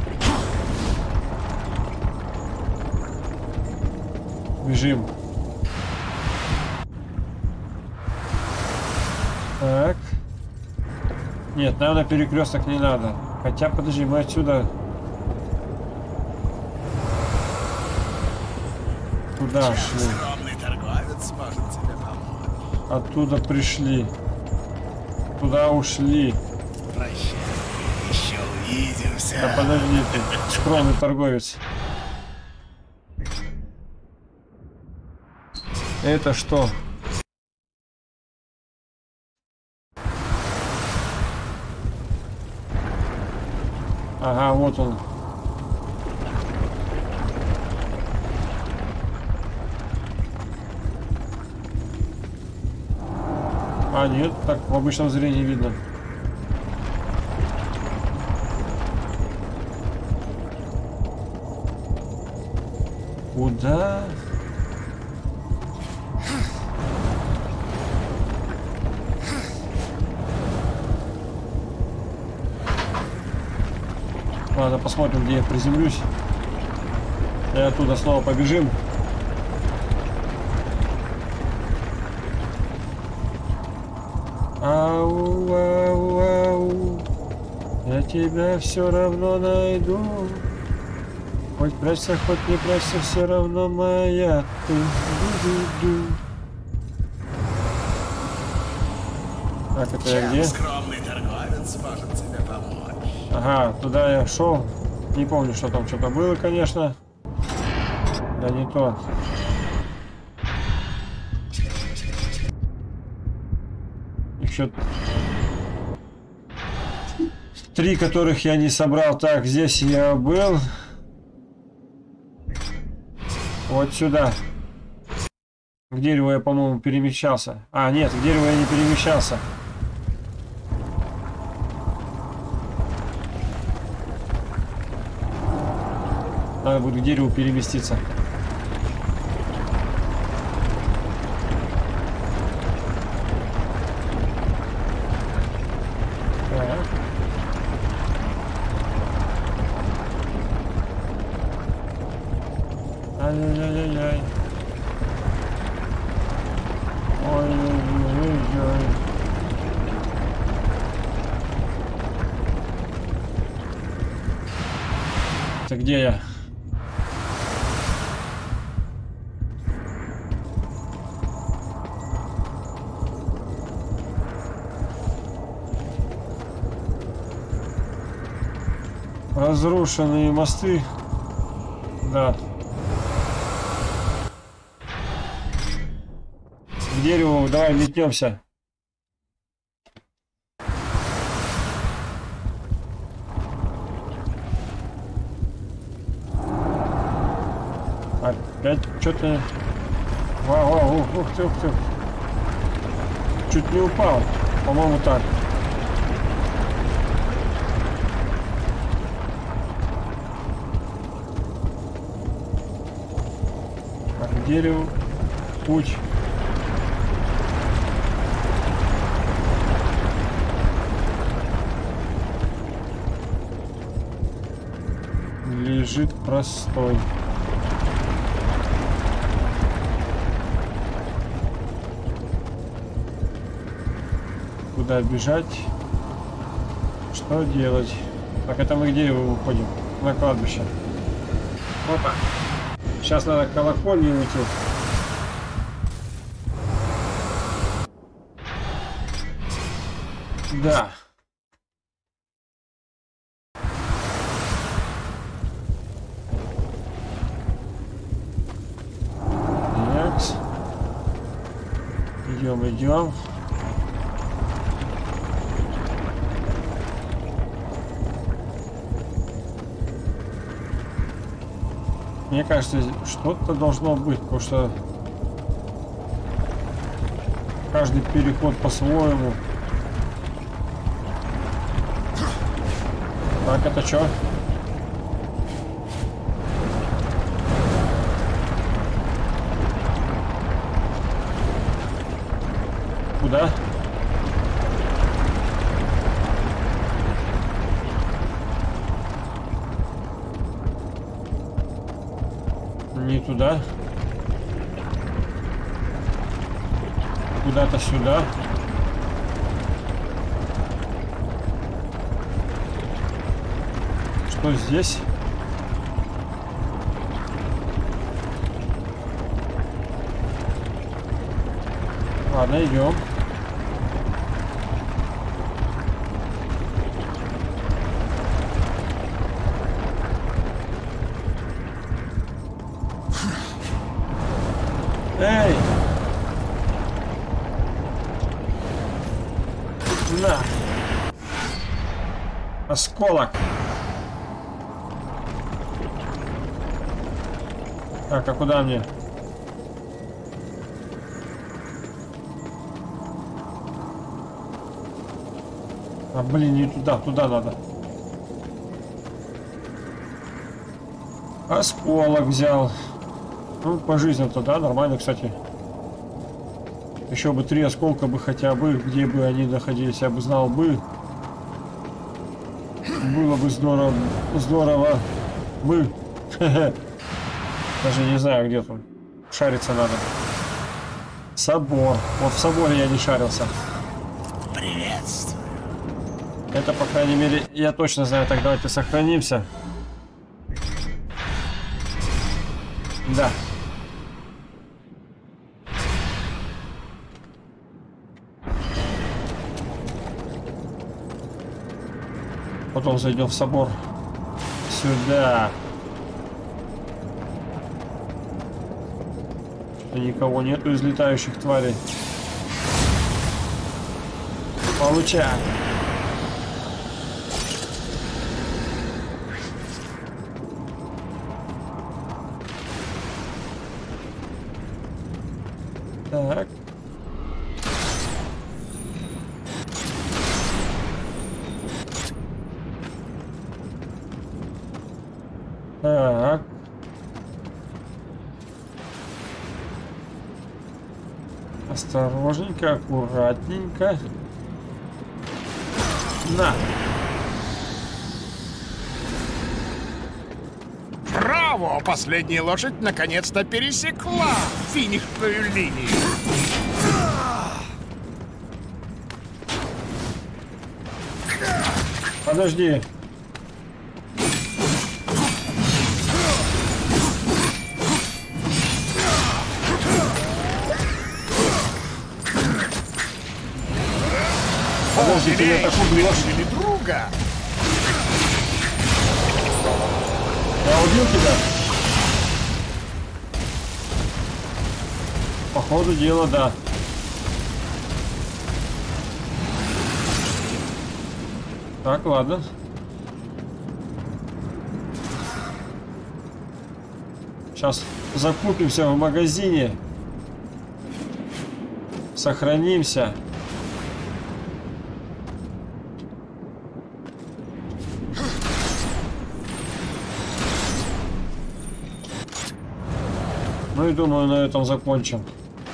Бежим. Так. Нет, наверное, перекресток не надо. Хотя, подожди, мы отсюда... Туда шли. Оттуда пришли. Туда ушли. Прощай, еще увидимся. Да подожди ты, скромный торговец. Это что? Ага, вот он. А, нет, так в обычном зрении видно. Куда? Ладно, посмотрим, где я приземлюсь. И оттуда снова побежим. Ау, ау, ау. Я тебя все равно найду. Хоть прячься, хоть не прячься, все равно моя ты. Ду-ду-ду. Так, это я где? Скромный торговец сможет тебе помочь. Ага, туда я шел. Не помню, что там что-то было, конечно. Да не то. Еще 3, которых я не собрал. Так, здесь я был. Вот сюда. К дереву я, по-моему, перемещался. А, нет, к дереву я не перемещался. Надо будет к дереву переместиться. Ай-яй-яй-яй. Ой-ой-ой-ой. где я? Разрушенные мосты. Да. К дереву давай метнемся. Опять что-то... Вау, ух ты, ух ты. Чуть не упал. По-моему, так. Так, к дереву. Путь. Лежит простой. Куда бежать? Что делать? Так, это мы к дереву уходим. На кладбище. Опа. Сейчас надо к колокольне уйти. Да. Некс. Идем. Мне кажется, что-то должно быть, потому что каждый переход по-своему. Так, это что? Куда? Не туда. Куда-то сюда. Что здесь? Ладно, идем. Эй! На! Осколок! Так, а куда мне? А, блин, не туда, туда надо. Осколок взял. Ну, по жизни-то, да, нормально, кстати. Еще бы 3 осколка бы хотя бы, где бы они находились, я бы знал бы. Было бы здорово, здорово бы. Даже не знаю, где тут. Шариться надо. Собор. Вот в соборе я не шарился. Приветствую. Это, по крайней мере, я точно знаю. Так, давайте сохранимся. Да. Потом зайдем в собор. Сюда. Никого нету из летающих тварей. Получай. Так. Так. Осторожненько, аккуратненько. На. Браво! Последняя лошадь наконец-то пересекла финишную линию. Подожди. Подожди, ты меня так убьешь. Или друга. Я убил тебя? По ходу дела, да. Так, ладно. Сейчас закупимся в магазине. Сохранимся. Ну и думаю, на этом закончим.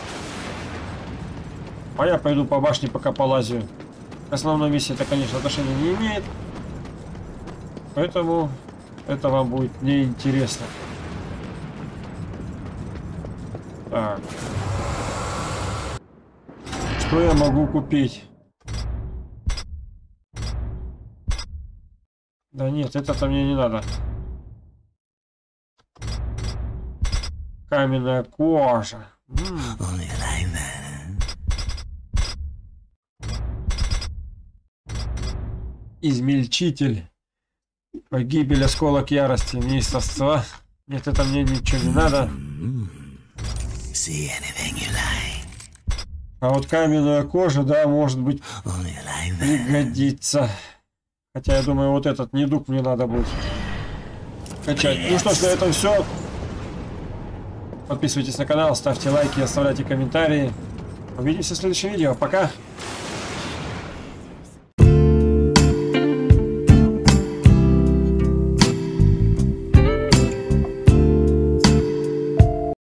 А я пойду по башне, пока полазю. К основной миссии это, конечно, отношения не имеет. Поэтому это вам будет неинтересно. Так. Что я могу купить? Да нет, это-то мне не надо. Каменная кожа. Измельчитель. Погибель, осколок ярости, неистовства. Нет, это мне ничего не надо. А вот каменная кожа, да, может быть, пригодится. Хотя я думаю, вот этот недуг мне надо будет качать. Ну что ж, на этом все. Подписывайтесь на канал, ставьте лайки, оставляйте комментарии. Увидимся в следующем видео. Пока!